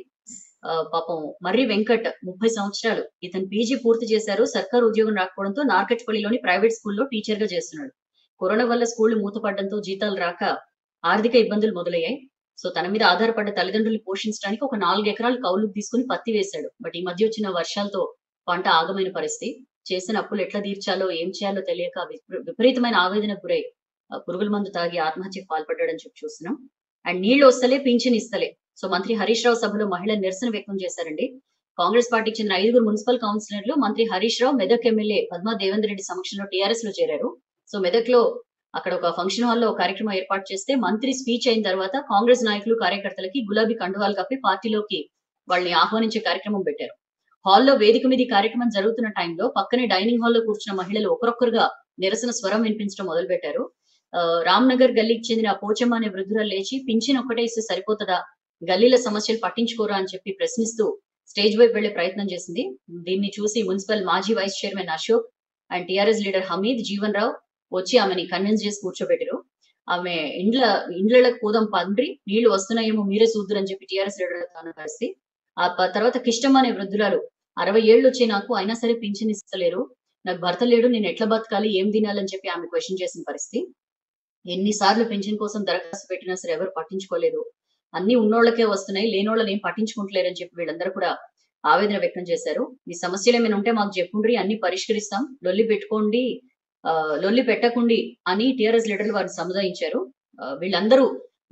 [SPEAKER 1] పాపం మర్రి వెంకట్ 30 సంవత్సరాలు. ఇతను పీజీ పూర్తి చేశారు. సర్కారు ఉద్యోగం రాకపోవడంతో నార్కట్పల్లిలోని ప్రైవేట్ స్కూల్లో టీచర్ గా చేస్తున్నాడు. కరోనా వల్ల స్కూళ్లు మూతపడడంతో జీతాలు రాక ఆర్థిక ఇబ్బందులు మొదలయ్యాయి. సో తన మీద ఆధారపడ్డ తల్లిదండ్రులు పోషించడానికి ఒక 4 ఎకరాలు కౌలుకు తీసుకుని పత్తి వేశాడు. బట్ ఈ మధ్య వచ్చిన వర్షాలతో పంట ఆగమైన పరిస్థితి. చేసిన అప్పులు ఎట్లా తీర్చాలో, ఏం చేయాలో తెలియక విపరీతమైన ఆవేదనకు గురై పురుగుల మందు తాగి ఆత్మహత్యకు పాల్పడ్డాడని చెప్పి చూస్తున్నాం. అండ్ నీళ్లు వస్తలే, పింఛన్ ఇస్తలే. సో మంత్రి హరీష్ రావు సభలో మహిళలు నిరసన వ్యక్తం చేశారండి. కాంగ్రెస్ పార్టీకి చెందిన 5 మున్సిపల్ కౌన్సిలర్లు మంత్రి హరీష్ రావు, మెదక్ ఎమ్మెల్యే పద్మా దేవేందర్ రెడ్డి సమక్షంలో టీఆర్ఎస్ లో చేరారు. సో మెదక్ లో అక్కడ ఒక ఫంక్షన్ హాల్లో కార్యక్రమం ఏర్పాటు చేస్తే మంత్రి స్పీచ్ అయిన తర్వాత కాంగ్రెస్ నాయకులు, కార్యకర్తలకి గులాబీ కండువాలు కప్పి పార్టీలోకి వాళ్ళని ఆహ్వానించే కార్యక్రమం పెట్టారు. హాల్లో వేదిక మీద కార్యక్రమం జరుగుతున్న టైంలో పక్కనే డైనింగ్ హాల్లో కూర్చున్న మహిళలు ఒకరొక్కరుగా నిరసన స్వరం వినిపించడం మొదలు పెట్టారు. రామ్నగర్ గల్లీకి చెందిన పోచమ్మ అనే వృద్ధురాలు లేచి, పింఛన్ ఒక్కటే ఇస్తే సరిపోతుందా, గల్లీల సమస్యలు పట్టించుకోరా అని చెప్పి ప్రశ్నిస్తూ స్టేజ్ వైపు వెళ్లే ప్రయత్నం చేసింది. దీన్ని చూసి మున్సిపల్ మాజీ vice chairman Ashok and TRS leader Hameed, Jeevan Rao వచ్చి ఆమెని కన్విన్స్ చేసి కూర్చోబెట్టారు. ఆమె ఇండ్లకు పోదాం పండ్రి, నీళ్లు వస్తున్నాయేమో మీరే చూద్దురు అని చెప్పి టీఆర్ఎస్ లీడర్లతో అన్న పరిస్థితి. తర్వాత కిష్టం అనే వృద్ధురాలు 60 ఏళ్ళు వచ్చాయి నాకు, అయినా సరే పింఛన్ ఇస్తలేరు, నాకు భర్త లేడు, నేను ఎట్లా బతకాలి, ఏం తినాలని చెప్పి ఆమె క్వశ్చన్ చేసిన పరిస్థితి. ఎన్ని సార్లు పెన్షన్ కోసం దరఖాస్తు పెట్టినా సరే ఎవరు పట్టించుకోలేదు. అన్ని ఉన్నోళ్ళకే వస్తున్నాయి, లేనోళ్ళని ఏం పట్టించుకుంటలేరని చెప్పి వీళ్ళందరూ కూడా ఆవేదన వ్యక్తం చేశారు. మీ సమస్యలు ఏమైనా ఉంటే మాకు చెప్పుండ్రి, అన్ని పరిష్కరిస్తాం, లొల్లి పెట్టుకోండి, లొల్లి పెట్టకుండి అని టీఆర్ఎస్ లీడర్లు వారిని సముదాయించారు. వీళ్ళందరూ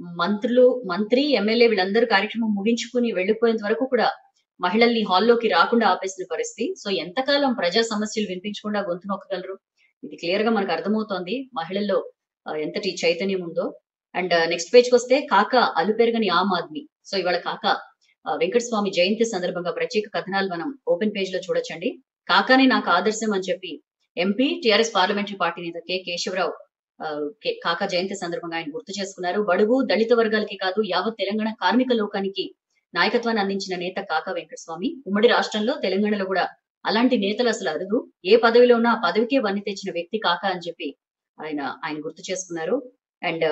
[SPEAKER 1] మంత్రి, ఎమ్మెల్యే వీళ్ళందరూ కార్యక్రమం ముగించుకుని వెళ్లిపోయేంత వరకు కూడా మహిళల్ని హాల్లోకి రాకుండా ఆపేసిన పరిస్థితి. సో ఎంతకాలం ప్రజా సమస్యలు వినిపించకుండా గొంతు నొక్కగలరు? ఇది క్లియర్ గా మనకు అర్థమవుతోంది మహిళల్లో ఎంతటి చైతన్యం ఉందో. అండ్ నెక్స్ట్ పేజ్ కి వస్తే కాకా అలుపెరగని ఆమ్ ఆద్మీ. సో ఇవాళ కాకా వెంకటస్వామి జయంతి సందర్భంగా ప్రత్యేక కథనాలు మనం ఓపెన్ పేజ్ లో చూడొచ్చండి. కాకానే నాకు ఆదర్శం అని చెప్పి ఎంపీ టీఆర్ఎస్ పార్లమెంటరీ పార్టీ నేత కె కేశవరావు కాకా జయంతి సందర్భంగా ఆయన గుర్తు చేసుకున్నారు. బడుగు దళిత వర్గాలకి కాదు, యావత్ తెలంగాణ కార్మిక లోకానికి నాయకత్వాన్ని అందించిన నేత కాకా వెంకటస్వామి. ఉమ్మడి రాష్ట్రంలో తెలంగాణలో కూడా అలాంటి నేతలు అసలు అరుదు. ఏ పదవిలో ఉన్నా ఆ పదవికే వన్ని తెచ్చిన వ్యక్తి కాకా అని చెప్పి ఆయన గుర్తు చేసుకున్నారు. అండ్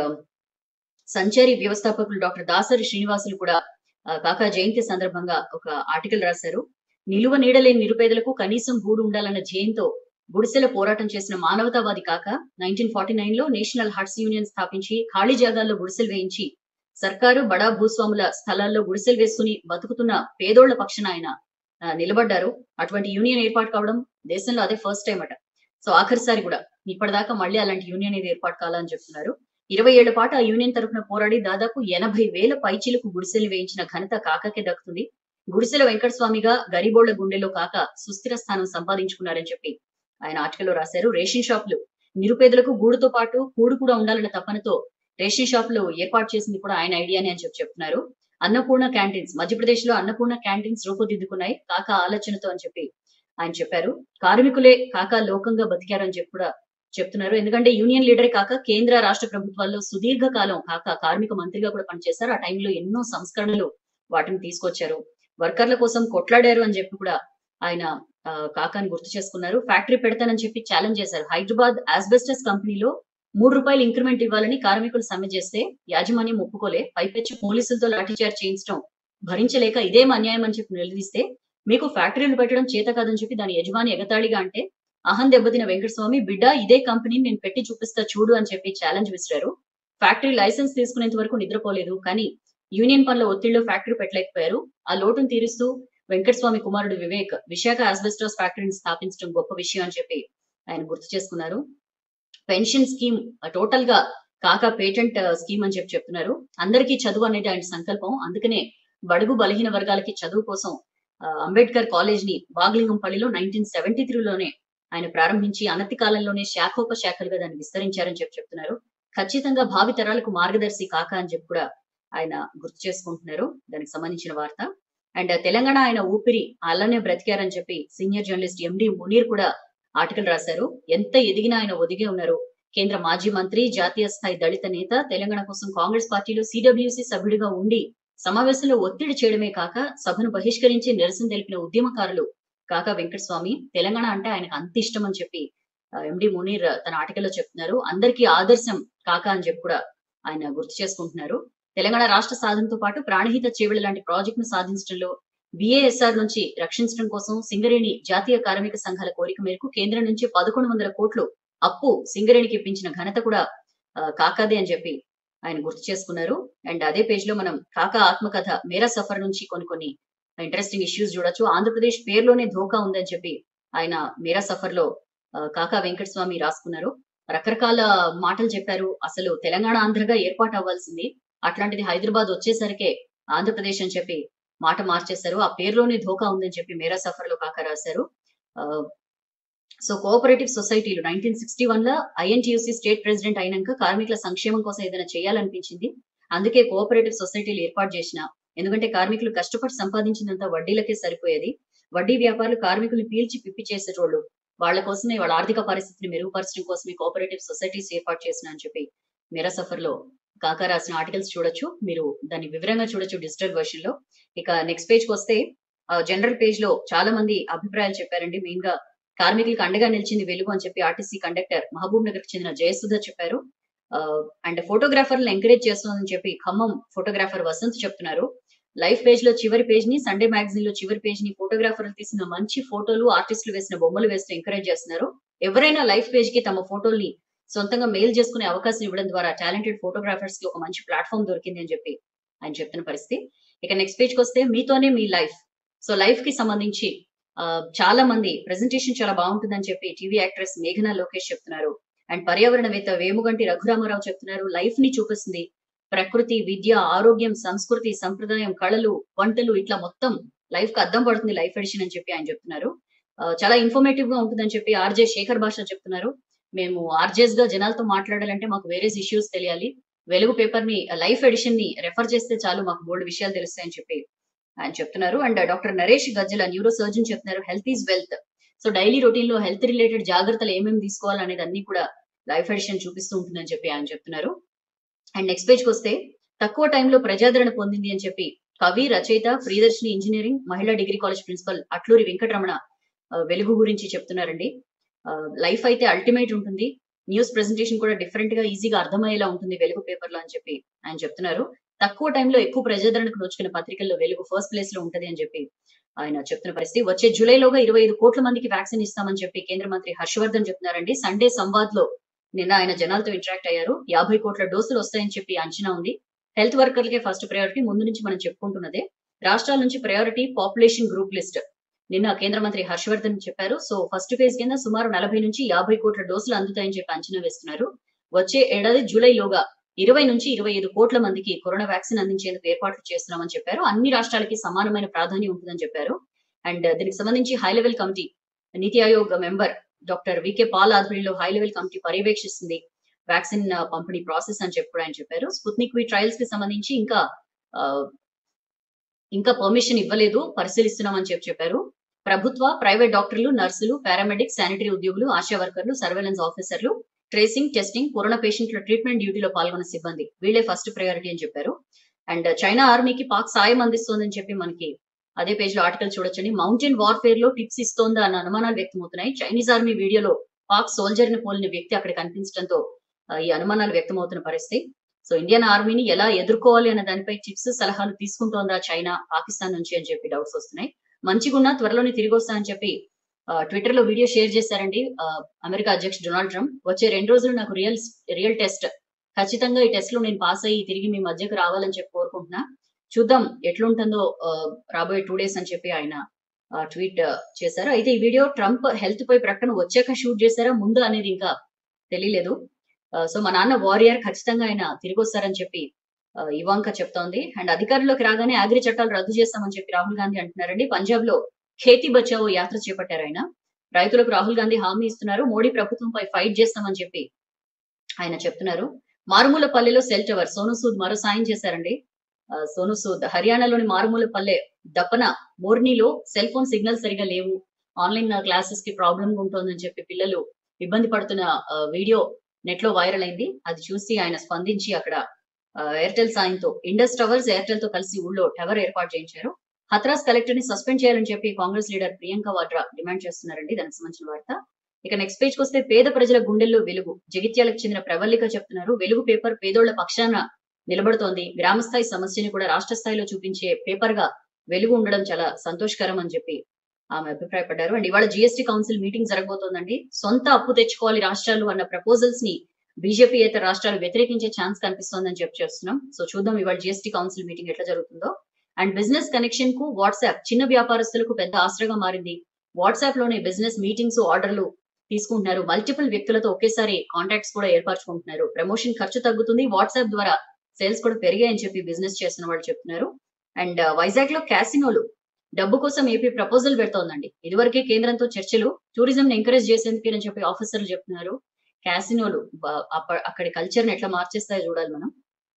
[SPEAKER 1] సంచారి వ్యవస్థాపకులు డాక్టర్ దాసరి శ్రీనివాసులు కూడా కాకా జయంతి సందర్భంగా ఒక ఆర్టికల్ రాశారు. నిలువ నీడలేని నిరుపేదలకు కనీసం గూడు ఉండాలన్న ధ్యేయంతో గుడిసెల పోరాటం చేసిన మానవతావాది కాక 1949 లో నేషనల్ హట్స్ యూనియన్ స్థాపించి ఖాళీ జాగాల్లో గుడిసెలు వేయించి సర్కారు బడా భూస్వాముల స్థలాల్లో గుడిసెలు వేసుకుని బతుకుతున్న పేదోళ్ల పక్షాన ఆయన నిలబడ్డారు. అటువంటి యూనియన్ ఏర్పాటు కావడం దేశంలో అదే ఫస్ట్ టైం అట. సో ఆఖరిసారి కూడా ఇప్పటిదాకా మళ్ళీ అలాంటి యూనియన్ ఏది ఏర్పాటు కావాలని చెప్తున్నారు. 20 ఏళ్ల పాటు ఆ యూనియన్ తరఫున పోరాడి దాదాపు 80,000 పైచీలకు గుడిసెలు వేయించిన ఘనత కాకాకే దక్కుతుంది. గుడిసెల వెంకటస్వామిగా గరీబోళ్ల గుండెలో కాక సుస్థిర స్థానం సంపాదించుకున్నారని చెప్పి ఆయన ఆర్టికల్లో రాశారు. రేషన్ షాపులు నిరుపేదలకు గూడుతో పాటు కూడు కూడా ఉండాలన్న తపనతో రేషన్ షాపులు ఏర్పాటు చేసింది కూడా ఆయన ఐడియానే అని చెప్పి చెప్తున్నారు. అన్నపూర్ణ క్యాంటీన్స్, మధ్యప్రదేశ్ లో అన్నపూర్ణ క్యాంటీన్స్ రూపుదిద్దుకున్నాయి కాకా ఆలోచనతో అని చెప్పి ఆయన చెప్పారు. కార్మికులే కాకా లోకంగా బతికారని చెప్పి కూడా చెప్తున్నారు. ఎందుకంటే యూనియన్ లీడరే కాక కేంద్ర రాష్ట్ర ప్రభుత్వాల్లో సుదీర్ఘ కాలం కాక కార్మిక మంత్రిగా కూడా పనిచేశారు. ఆ టైంలో ఎన్నో సంస్కరణలు వాటిని తీసుకొచ్చారు. వర్కర్ల కోసం కొట్లాడారు అని చెప్పి కూడా ఆయన కాకాని గుర్తు చేసుకున్నారు. ఫ్యాక్టరీ పెడతానని చెప్పి ఛాలెంజ్ చేశారు. హైదరాబాద్ ఆస్బెస్టస్ కంపెనీలో ₹3 ఇంక్రిమెంట్ ఇవ్వాలని కార్మికులు సమ్మె చేస్తే యాజమాన్యం ఒప్పుకోలే. పైపెచ్చి పోలీసులతో లాఠీచార్జ్ చేయించడం భరించలేక ఇదేం అన్యాయం అని చెప్పి నిలదీస్తే మీకు ఫ్యాక్టరీలు పెట్టడం చేత కాదని చెప్పి దాని యజమాని ఎగతాళిగా అంటే అహం దెబ్బతిన వెంకటస్వామి బిడ్డ ఇదే కంపెనీని నేను పెట్టి చూపిస్తా చూడు అని చెప్పి ఛాలెంజ్ విసిరారు. ఫ్యాక్టరీ లైసెన్స్ తీసుకునేంత వరకు నిద్రపోలేదు. కానీ యూనియన్ పనుల ఒత్తిడిలో ఫ్యాక్టరీ పెట్టలేకపోయారు. ఆ లోటును తీరుస్తూ వెంకటస్వామి కుమారుడు వివేక్ విశాఖ ఆస్బెస్టాస్ ఫ్యాక్టరీని స్థాపించడం గొప్ప విషయం అని చెప్పి ఆయన గుర్తు చేసుకున్నారు. పెన్షన్ స్కీమ్ టోటల్ గా కాకా పేటెంట్ స్కీమ్ అని చెప్పి చెప్తున్నారు. అందరికీ చదువు అనేది ఆయన సంకల్పం. అందుకనే బడుగు బలహీన వర్గాలకి చదువు కోసం అంబేద్కర్ కాలేజ్ ని వాగ్లింగంపల్లిలో 1973లోనే ఆయన ప్రారంభించి అనతి కాలంలోనే శాఖోపశాఖలుగా దాన్ని విస్తరించారని చెప్పి చెప్తున్నారు. ఖచ్చితంగా భావి తరాలకు మార్గదర్శి కాకా అని చెప్పి కూడా ఆయన గుర్తు చేసుకుంటున్నారు. దానికి సంబంధించిన వార్త. అండ్ తెలంగాణ ఆయన ఊపిరి అలానే బ్రతికారని చెప్పి సీనియర్ జర్నలిస్ట్ ఎండి మునీర్ కూడా ఆర్టికల్ రాశారు. ఎంత ఎదిగినా ఆయన ఒదిగే ఉన్నారు. కేంద్ర మాజీ మంత్రి, జాతీయ స్థాయి దళిత నేత, తెలంగాణ కోసం కాంగ్రెస్ పార్టీలో సిడబ్ల్యూసీ సభ్యుడిగా ఉండి సమావేశంలో ఒత్తిడి చేయడమే కాక సభను బహిష్కరించి నిరసన తెలిపిన ఉద్యమకారులు కాకా వెంకటస్వామి. తెలంగాణ అంటే ఆయనకు అంత ఇష్టం అని చెప్పి ఎండి మునీర్ తన ఆర్టికల్లో చెప్తున్నారు. అందరికీ ఆదర్శం కాకా అని చెప్పి కూడా ఆయన గుర్తు చేసుకుంటున్నారు. తెలంగాణ రాష్ట్ర సాధనతో పాటు ప్రాణహిత చేవెళ్ల లాంటి ప్రాజెక్టును సాధించడంలో బిఏఎస్ఆర్ నుంచి రక్షించడం కోసం సింగరేణి జాతీయ కార్మిక సంఘాల కోరిక మేరకు కేంద్రం నుంచి 1100 కోట్లు అప్పు సింగరేణికి ఇప్పించిన ఘనత కూడా కాకాదే అని చెప్పి ఆయన గుర్తు చేసుకున్నారు. అండ్ అదే పేజ్ లో మనం కాకా ఆత్మకథ మేరా సఫర్ నుంచి కొన్ని ఇంట్రెస్టింగ్ ఇష్యూస్ చూడొచ్చు. ఆంధ్రప్రదేశ్ పేరులోనే ధోకా ఉందని చెప్పి ఆయన మేరా సఫర్ లో కాకా వెంకటస్వామి రాసుకున్నారు. రకరకాల మాటలు చెప్పారు. అసలు తెలంగాణ ఆంధ్రగా ఏర్పాటు అవ్వాల్సింది, అట్లాంటిది హైదరాబాద్ వచ్చేసరికే ఆంధ్రప్రదేశ్ అని చెప్పి మాట మార్చేశారు. ఆ పేరులోనే ధోకా ఉందని చెప్పి మేరా సఫర్ లో కాకా రాశారు. సో కోఆపరేటివ్ సొసైటీలు 1961 లో ఐఎన్టీయూసీ స్టేట్ ప్రెసిడెంట్ అయినాక కార్మికుల సంక్షేమం కోసం ఏదైనా చేయాలనిపించింది. అందుకే కోఆపరేటివ్ సొసైటీలు ఏర్పాటు చేసిన. ఎందుకంటే కార్మికులు కష్టపడి సంపాదించినంత వడ్డీలకే సరిపోయేది. వడ్డీ వ్యాపారులు కార్మికులు పీల్చి పిప్పి చేసేటోళ్ళు. వాళ్ళ కోసమే, వాళ్ళ ఆర్థిక పరిస్థితిని మెరుగుపరచడం కోసమే కోఆపరేటివ్ సొసైటీస్ ఏర్పాటు చేసిన అని చెప్పి మేరా సఫర్ లో కాకా రాసిన ఆర్టికల్స్ చూడొచ్చు. మీరు దాన్ని వివరంగా చూడొచ్చు డిజిటల్ వర్షన్ లో. ఇక నెక్స్ట్ పేజ్ కి వస్తే జనరల్ పేజ్ లో చాలా మంది అభిప్రాయాలు చెప్పారండి. మెయిన్ గా కార్మికులకు అండగా నిలిచింది వెలుగు అని చెప్పి ఆర్టీసీ కండక్టర్ మహబూబ్ నగర్ కి చెందిన జయసుధ చెప్పారు. అండ్ ఫోటోగ్రాఫర్లను ఎంకరేజ్ చేస్తుందని చెప్పి ఖమ్మం ఫోటోగ్రాఫర్ వసంత్ చెప్తున్నారు. లైఫ్ పేజ్ లో చివరి పేజ్ ని, సండే మ్యాగజైన్ లో చివరి పేజ్ ని ఫోటోగ్రాఫర్లు తీసిన మంచి ఫోటోలు, ఆర్టిస్టులు వేసిన బొమ్మలు వేస్తూ ఎంకరేజ్ చేస్తున్నారు. ఎవరైనా లైఫ్ పేజ్ కి తమ ఫోటోల్ని సొంతంగా మెయిల్ చేసుకునే అవకాశం ఇవ్వడం ద్వారా టాలెంటెడ్ ఫోటోగ్రాఫర్స్ కి ఒక మంచి ప్లాట్ఫామ్ దొరికింది అని చెప్పి ఆయన చెప్తున్న పరిస్థితి. ఇక నెక్స్ట్ పేజ్ కి వస్తే మీతోనే మీ లైఫ్. సో లైఫ్ కి సంబంధించి చాలా మంది ప్రెజెంటేషన్ చాలా బాగుంటుందని చెప్పి టీవీ యాక్ట్రెస్ మేఘనా లోకేష్ చెప్తున్నారు. అండ్ పర్యావరణవేత్త వేముగంటి రఘురామారావు చెప్తున్నారు. లైఫ్ ని చూపిస్తుంది. ప్రకృతి, విద్య, ఆరోగ్యం, సంస్కృతి, సంప్రదాయం, కళలు, వంటలు ఇట్లా మొత్తం లైఫ్ కి అద్దం పడుతుంది లైఫ్ ఎడిషన్ అని చెప్పి ఆయన చెప్తున్నారు. చాలా ఇన్ఫర్మేటివ్ గా ఉంటుందని చెప్పి ఆర్జే శేఖర్ భాష చెప్తున్నారు. మేము ఆర్జేస్ గా జనాలతో మాట్లాడాలంటే మాకు వేరే ఇష్యూస్ తెలియాలి. వెలుగు పేపర్ ని లైఫ్ ఎడిషన్ ని రెఫర్ చేస్తే చాలు మాకు బోల్డ్ విషయాలు తెలుస్తాయని చెప్పి ఆయన చెప్తున్నారు. And doctor Naresh Gajjala neuro surgeon చెప్తున్నారు. Health is wealth. So daily routine లో హెల్త్ రిలేటెడ్ జాగ్రత్తలు ఏమేమి తీసుకోవాలనేది అన్ని కూడా లైఫ్ ఎడిషన్ చూపిస్తూ ఉంటుందని చెప్పి ఆయన చెప్తున్నారు. అండ్ నెక్స్ట్ పేజ్ కి వస్తే తక్కువ టైంలో ప్రజాదరణ పొందింది అని చెప్పి కవి, రచయిత, ప్రియదర్శిని ఇంజనీరింగ్ మహిళా degree college principal Atluri Venkataramana Velugu గురించి చెప్తున్నారండి. లైఫ్ అయితే అల్టిమేట్ ఉంటుంది. న్యూస్ ప్రెజెంటేషన్ కూడా డిఫరెంట్ గా ఈజీగా అర్థమయ్యేలా ఉంటుంది వెలుగు పేపర్ లో అని చెప్పి ఆయన చెప్తున్నారు. తక్కువ టైంలో ఎక్కువ ప్రజాదరణకు నోచుకున్న పత్రికల్లో వెలుగు ఫస్ట్ ప్లేస్ లో ఉంటది అని చెప్పి ఆయన చెప్తున్న పరిస్థితి. వచ్చే జూలైలోగా 25 కోట్ల మందికి వ్యాక్సిన్ ఇస్తామని చెప్పి కేంద్ర మంత్రి హర్షవర్ధన్ చెప్తున్నారండి. సండే సంవాద్ లో నిన్న ఆయన జనాలతో ఇంటరాక్ట్ అయ్యారు. 50 కోట్ల డోసులు వస్తాయని చెప్పి అంచనా ఉంది. హెల్త్ వర్కర్లకే ఫస్ట్ ప్రయారిటీ. ముందు నుంచి మనం చెప్పుకుంటున్నదే. రాష్ట్రాల నుంచి ప్రయారిటీ పాపులేషన్ గ్రూప్ లిస్ట్ నిన్న కేంద్ర మంత్రి హర్షవర్ధన్ చెప్పారు. సో ఫస్ట్ ఫేజ్ కింద సుమారు 40 నుంచి 50 కోట్ల డోసులు అందుతాయని చెప్పి అంచనా వేస్తున్నారు. వచ్చే ఏడాది జూలైలోగా 20 నుంచి 25 కోట్ల మందికి కరోనా వ్యాక్సిన్ అందించేందుకు ఏర్పాట్లు చేస్తున్నామని చెప్పారు. అన్ని రాష్ట్రాలకి సమానమైన ప్రాధాన్యం ఉంటుందని చెప్పారు. అండ్ దీనికి సంబంధించి high level committee, NITI Aayog member doctor VK Paul ఆధ్వర్యంలో హై లెవెల్ కమిటీ పర్యవేక్షిస్తుంది వ్యాక్సిన్ పంపిణీ ప్రాసెస్ అని చెప్పి ఆయన చెప్పారు. స్పుత్నిక్ వి ట్రయల్స్ కి సంబంధించి ఇంకా పర్మిషన్ ఇవ్వలేదు, పరిశీలిస్తున్నామని చెప్పారు. ప్రభుత్వ, ప్రైవేట్ డాక్టర్లు, నర్సులు, పారామెడిక్స్, శానిటరీ ఉద్యోగులు, ఆశా వర్కర్లు, సర్వేలెన్స్ ఆఫీసర్లు, ట్రేసింగ్, టెస్టింగ్, కరోనా పేషెంట్ల ట్రీట్మెంట్ డ్యూటీలో పాల్గొన్న సిబ్బంది వీళ్ళే ఫస్ట్ ప్రయారిటీ అని చెప్పారు. అండ్ చైనా ఆర్మీకి పాక్ సాయం అందిస్తోందని చెప్పి మనకి అదే పేజ్ లో ఆర్టికల్ చూడొచ్చండి. మౌంటైన్ వార్ఫేర్ లో టిప్స్ ఇస్తోందా అన్న అనుమానాలు వ్యక్తమవుతున్నాయి. చైనీస్ ఆర్మీ వీడియోలో పాక్ సోల్జర్ ని పోలిన వ్యక్తి అక్కడ కనిపించడంతో ఈ అనుమానాలు వ్యక్తమవుతున్న పరిస్థితి. సో ఇండియన్ ఆర్మీని ఎలా ఎదుర్కోవాలి అన్న దానిపై టిప్స్, సలహాలు తీసుకుంటోందా చైనా పాకిస్తాన్ నుంచి అని చెప్పి డౌట్స్ వస్తున్నాయి. మంచిగున్నా త్వరలోనే తిరిగి వస్తా అని చెప్పి ట్విట్టర్ లో వీడియో షేర్ చేశారండి అమెరికా అధ్యక్షుడు డొనాల్డ్ ట్రంప్. వచ్చే 2 రోజులు నాకు రియల్ టెస్ట్, ఖచ్చితంగా ఈ టెస్ట్ లో నేను పాస్ అయ్యి తిరిగి మీ మధ్యకు రావాలని చెప్పి కోరుకుంటున్నా. చూద్దాం ఎట్లుంటుందో రాబోయే 2 డేస్ అని చెప్పి ఆయన ట్వీట్ చేశారు. అయితే ఈ వీడియో ట్రంప్ హెల్త్ పై ప్రకటన వచ్చాక షూట్ చేశారా ముందు అనేది ఇంకా తెలియలేదు. సో మా నాన్న వారియర్, ఖచ్చితంగా ఆయన తిరిగి వస్తారని చెప్పి ఇవాంకా చెప్తోంది. అండ్ అధికారంలోకి రాగానే అగ్రి చట్టాలు రద్దు చేస్తామని చెప్పి రాహుల్ గాంధీ అంటున్నారండి. పంజాబ్ లో ఖేతీ బచావో యాత్ర చేపట్టారు ఆయన. రైతులకు రాహుల్ గాంధీ హామీ ఇస్తున్నారు. మోడీ ప్రభుత్వంపై ఫైట్ చేస్తామని చెప్పి ఆయన చెప్తున్నారు. మారుమూల పల్లెలో సెల్ టవర్, సోను సూద్ మరో సాయం చేశారండి. సోను సూద్ హర్యానాలోని మారుమూల పల్లె దప్పన మోర్నీలో సెల్ ఫోన్ సిగ్నల్ సరిగా లేవు, ఆన్లైన్ క్లాసెస్ కి ప్రాబ్లం ఉంటుందని చెప్పి పిల్లలు ఇబ్బంది పడుతున్న వీడియో నెట్ లో వైరల్ అయింది. అది చూసి ఆయన స్పందించి అక్కడ ఎయిర్టెల్ సాయంతో ఇండస్ టవర్స్ ఎయిర్టెల్ తో కలిసి ఊళ్ళో టవర్ ఏర్పాటు చేయించారు. హత్రాస్ కలెక్టర్ ని సస్పెండ్ చేయాలని చెప్పి కాంగ్రెస్ లీడర్ ప్రియాంక వాడ్రా డిమాండ్ చేస్తున్నారండి. దానికి సంబంధించిన వార్త. ఇక నెక్స్ట్ పేజ్ కి వస్తే పేద ప్రజల గుండెల్లో వెలుగు. జగిత్యాలకు చెందిన ప్రవల్లిక చెప్తున్నారు. వెలుగు పేపర్ పేదోళ్ల పక్షాన నిలబడుతోంది. గ్రామ స్థాయి సమస్యని కూడా రాష్ట్ర స్థాయిలో చూపించే పేపర్ గా వెలుగు ఉండడం చాలా సంతోషకరం అని చెప్పి ఆమె అభిప్రాయపడ్డారు. అండ్ ఇవాళ జిఎస్టీ కౌన్సిల్ మీటింగ్ జరగబోతోందండి. సొంత అప్పు తెచ్చుకోవాలి రాష్ట్రాలు అన్న ప్రపోజల్స్ ని బీజేపీ ఏతర రాష్ట్రాలు వ్యతిరేకించే ఛాన్స్ కనిపిస్తోందని చెప్పి చేస్తున్నాం. సో చూద్దాం ఇవాళ జిఎస్టీ కౌన్సిల్ మీటింగ్ ఎట్లా జరుగుతుందో. అండ్ బిజినెస్ కనెక్షన్ కు వాట్సాప్ చిన్న వ్యాపారస్తులకు పెద్ద ఆశ్రగా మారింది. వాట్సాప్ లోనే బిజినెస్ మీటింగ్స్, ఆర్డర్లు తీసుకుంటున్నారు. మల్టిపుల్ వ్యక్తులతో ఒకేసారి కాంటాక్ట్స్ కూడా ఏర్పరచుకుంటున్నారు. ప్రమోషన్ ఖర్చు తగ్గుతుంది. వాట్సాప్ ద్వారా సేల్స్ కూడా పెరిగాయని చెప్పి బిజినెస్ చేస్తున్న వాళ్ళు చెప్తున్నారు. అండ్ వైజాగ్ లో క్యాసినోలు డబ్బు కోసం ఏపీ ప్రపోజల్ పెడుతోందండి. ఇదివరకే కేంద్రంతో చర్చలు, టూరిజం ని ఎంకరేజ్ చేసేందుకు అని చెప్పి ఆఫీసర్లు చెప్తున్నారు. క్యాసినోలు అక్కడి కల్చర్ ని ఎట్లా మార్చేస్తాయో చూడాలి మనం.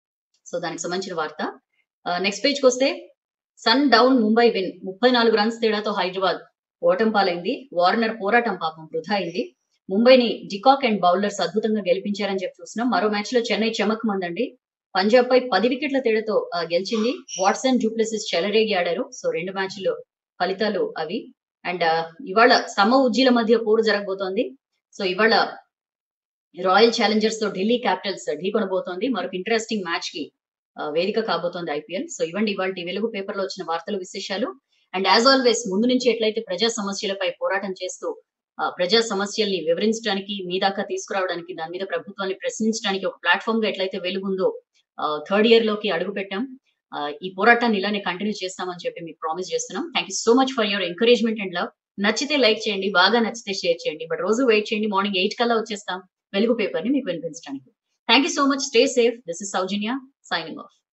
[SPEAKER 1] సో దానికి సంబంధించిన వార్త. నెక్స్ట్ పేజ్ కి వస్తే sun down Mumbai win 34 runs తేడాతో హైదరాబాద్ ఓటం పాలైంది. వార్నర్ పోరాటం పాపం వృధా అయింది. ముంబైని డికాక్ అండ్ బౌలర్స్ అద్భుతంగా గెలిపించారని చెప్పి చూస్తున్నాం. మరో మ్యాచ్ లో చెన్నై చెమక్ మందండి. పంజాబ్ పై 10 వికెట్ల తేడాతో గెలిచింది. వాట్సన్, డూప్లెసిస్ చెలరేగి ఆడారు. సో 2 మ్యాచ్లు ఫలితాలు అవి. అండ్ ఇవాళ సమ ఉజ్జీల మధ్య పోరు జరగబోతోంది. సో ఇవాళ రాయల్ ఛాలెంజర్స్ తో ఢిల్లీ క్యాపిటల్స్ ఢీ కొనబోతోంది. మరొక ఇంట్రెస్టింగ్ మ్యాచ్ కి వేదిక కాబోతోంది ఐపీఎల్. సో ఇవ్వండి ఇవాళ వెలుగు పేపర్ లో వచ్చిన వార్తలు విశేషాలు. అండ్ యాజ్ ఆల్వేస్ ముందు నుంచి ఎట్లయితే ప్రజా సమస్యలపై పోరాటం చేస్తూ ప్రజా సమస్యల్ని వివరించడానికి మీ దాకా తీసుకురావడానికి దాని మీద ప్రభుత్వాన్ని ప్రశ్నించడానికి ఒక ప్లాట్ఫామ్ గా ఎట్లయితే వెలుగుందో థర్డ్ ఇయర్ లోకి అడుగు పెట్టాం. ఈ పోరాటాన్ని ఇలానే కంటిన్యూ చేస్తామని చెప్పి మీకు ప్రామిస్ చేస్తున్నాం. Thank you so much for your encouragement and love. నచ్చితే లైక్ చేయండి, బాగా నచ్చితే షేర్ చేయండి. బట్ రోజు వెయిట్ చేయండి, మార్నింగ్ 8 కల్లా వచ్చేస్తాం వెలుగు పేపర్ ని మీకు వినిపించడానికి. Thank you so much. Stay safe. This is Soujanya signing of.